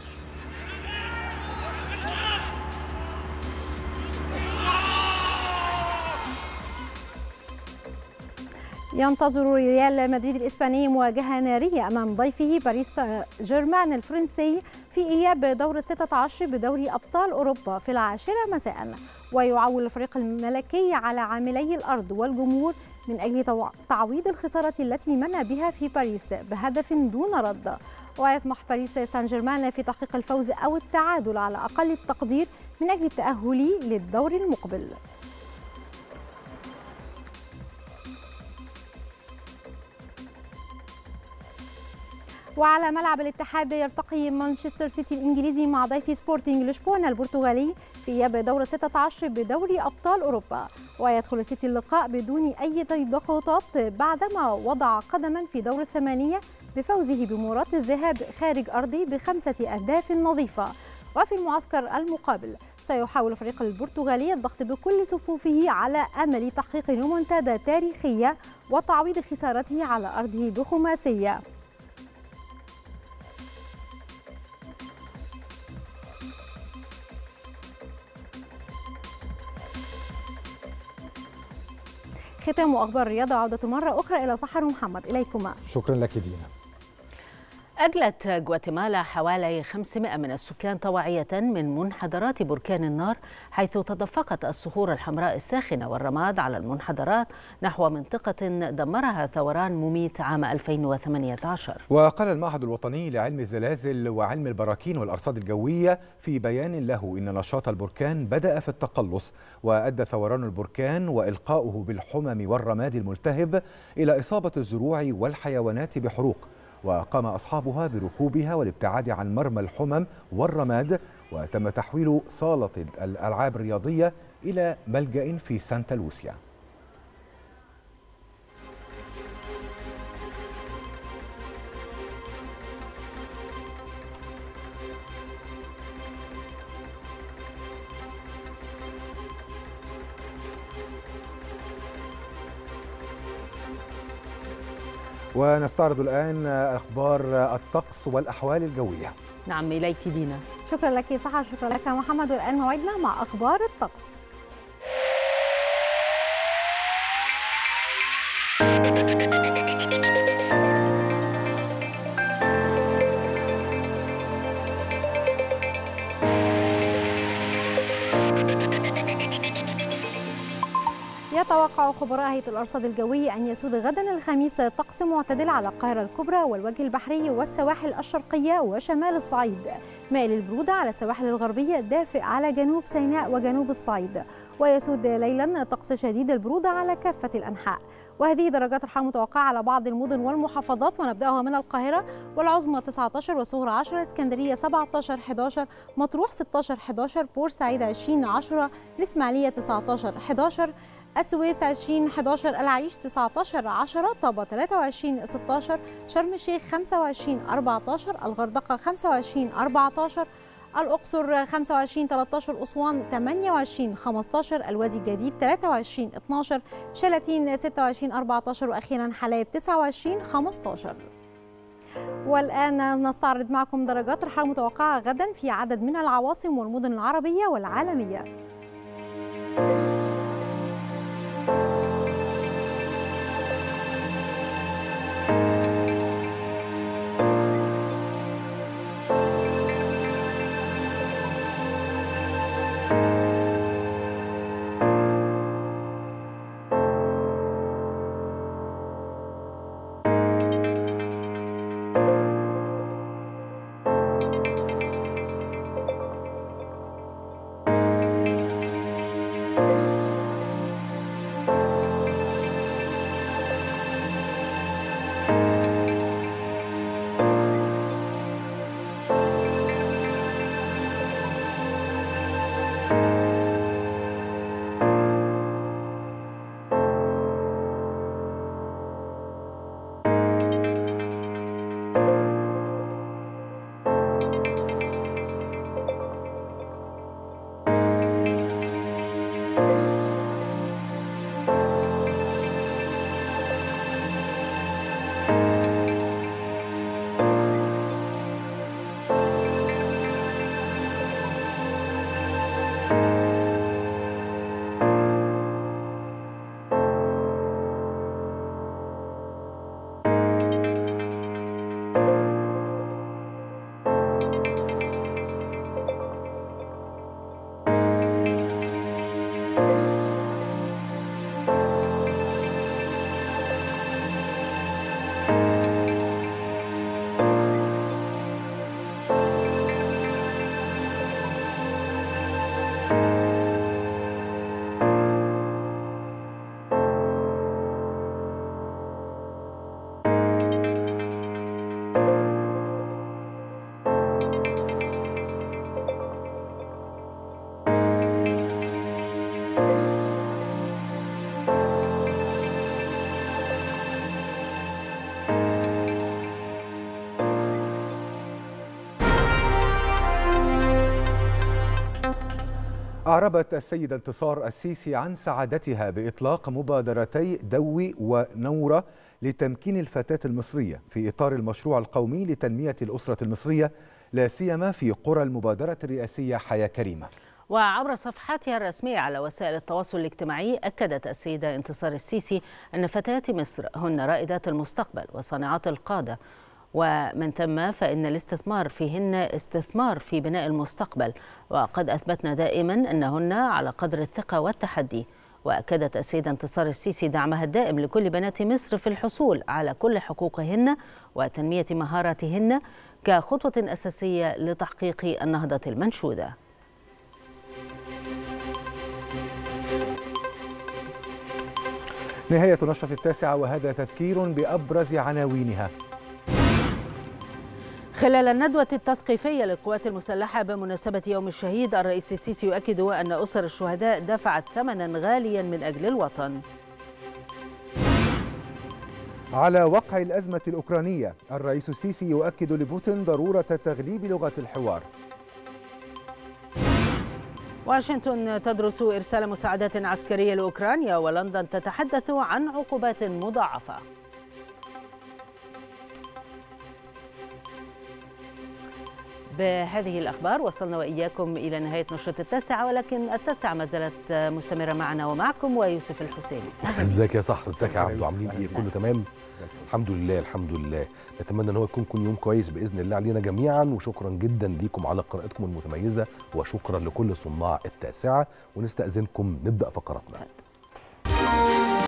ينتظر ريال مدريد الإسباني مواجهة نارية أمام ضيفه باريس جيرمان الفرنسي في إياب دور الستة عشر بدوري أبطال أوروبا في العاشرة مساء. ويعول الفريق الملكي على عاملي الأرض والجمهور من أجل تعويض الخسارة التي منى بها في باريس بهدف دون رد. ويطمح باريس سان جيرمان في تحقيق الفوز أو التعادل على أقل التقدير من أجل التأهل للدور المقبل. وعلى ملعب الاتحاد يرتقي مانشستر سيتي الإنجليزي مع ضيف سبورتينغ لشبونة البرتغالي في إياب دور ستة عشر بدوري أبطال أوروبا. ويدخل سيتي اللقاء بدون أي ضغوطات بعدما وضع قدما في دور الثمانية بفوزه بمباراة الذهاب خارج أرضه بخمسة أهداف نظيفة. وفي المعسكر المقابل سيحاول الفريق البرتغالي الضغط بكل صفوفه على أمل تحقيق ريمونتادا تاريخية وتعويض خسارته على أرضه بخماسية. ختام أخبار الرياضة، عودة مرة أخرى إلى سحر ومحمد، إليكما. شكرا لك دينا. أجلت غواتيمالا حوالي خمسمائة من السكان طواعية من منحدرات بركان النار، حيث تدفقت الصخور الحمراء الساخنة والرماد على المنحدرات نحو منطقة دمرها ثوران مميت عام ألفين وثمانية عشر. وقال المعهد الوطني لعلم الزلازل وعلم البراكين والأرصاد الجوية في بيان له إن نشاط البركان بدأ في التقلص، وأدى ثوران البركان وإلقاؤه بالحمم والرماد الملتهب إلى إصابة الزروع والحيوانات بحروق، وقام أصحابها بركوبها والابتعاد عن مرمى الحمم والرماد، وتم تحويل صالة الألعاب الرياضية إلى ملجأ في سانتا لوسيا. ونستعرض الآن أخبار الطقس والأحوال الجوية. نعم إليك دينا. شكرا لك سحر، شكرا لك محمد. والآن موعدنا مع أخبار الطقس. يتوقع خبراء هيئة الأرصاد الجوية أن يسود غدا الخميس طقس معتدل على القاهرة الكبرى والوجه البحري والسواحل الشرقية وشمال الصعيد، مائل البرودة على السواحل الغربية، دافئ على جنوب سيناء وجنوب الصعيد، ويسود ليلا طقس شديد البرودة على كافة الأنحاء. وهذه درجات الحرارة متوقعة على بعض المدن والمحافظات، ونبدأها من القاهرة والعظمى تسعة عشر والصغرى عشرة، اسكندرية سبعة عشر أحد عشر، مطروح ستة عشر أحد عشر، بورسعيد عشرين عشرة، الإسماعيلية تسعة عشر أحد عشر، السويس عشرين أحد عشر، العريش تسعة عشر عشرة، طابة ثلاثة وعشرين ستة عشر، شرم الشيخ خمسة وعشرين أربعة عشر، الغردقة خمسة وعشرين أربعة عشر، الأقصر خمسة وعشرين ثلاثة عشر، أسوان ثمانية وعشرين خمسة عشر، الوادي الجديد ثلاثة وعشرين اثنا عشر، شلاتين ستة وعشرين أربعة عشر، وأخيرا حلايب تسعة وعشرين خمسة عشر. والآن نستعرض معكم درجات الحرارة المتوقعة غدا في عدد من العواصم والمدن العربية والعالمية. أعربت السيدة انتصار السيسي عن سعادتها بإطلاق مبادرتي دوي ونورة لتمكين الفتاة المصرية في إطار المشروع القومي لتنمية الأسرة المصرية، لا سيما في قرى المبادرة الرئاسية حياة كريمة. وعبر صفحاتها الرسمية على وسائل التواصل الاجتماعي أكدت السيدة انتصار السيسي أن فتيات مصر هن رائدات المستقبل وصانعات القادة، ومن ثم فإن الاستثمار فيهن استثمار في بناء المستقبل، وقد أثبتنا دائما أنهن على قدر الثقة والتحدي. وأكدت السيدة انتصار السيسي دعمها الدائم لكل بنات مصر في الحصول على كل حقوقهن وتنمية مهاراتهن كخطوة أساسية لتحقيق النهضة المنشودة. نهاية نشرة التاسعة، وهذا تذكير بأبرز عناوينها. خلال الندوة التثقيفية للقوات المسلحة بمناسبة يوم الشهيد، الرئيس السيسي يؤكد أن أسر الشهداء دفعت ثمنا غاليا من أجل الوطن. على وقع الأزمة الأوكرانية، الرئيس السيسي يؤكد لبوتين ضرورة تغليب لغة الحوار. واشنطن تدرس إرسال مساعدات عسكرية لأوكرانيا، ولندن تتحدث عن عقوبات مضاعفة. بهذه الأخبار وصلنا وإياكم إلى نهاية نشرة التاسعة، ولكن التاسعة ما زالت مستمرة معنا ومعكم ويوسف الحسيني. ازيك يا صح، ازيك يا عبدو، عاملين ايه؟ كله تمام؟ الحمد لله الحمد لله. نتمنى ان هو يكون كل يوم كويس باذن الله علينا جميعا، وشكرا جدا ليكم على قراءتكم المتميزه، وشكرا لكل صناع التاسعه، ونستأذنكم نبدأ فقراتنا.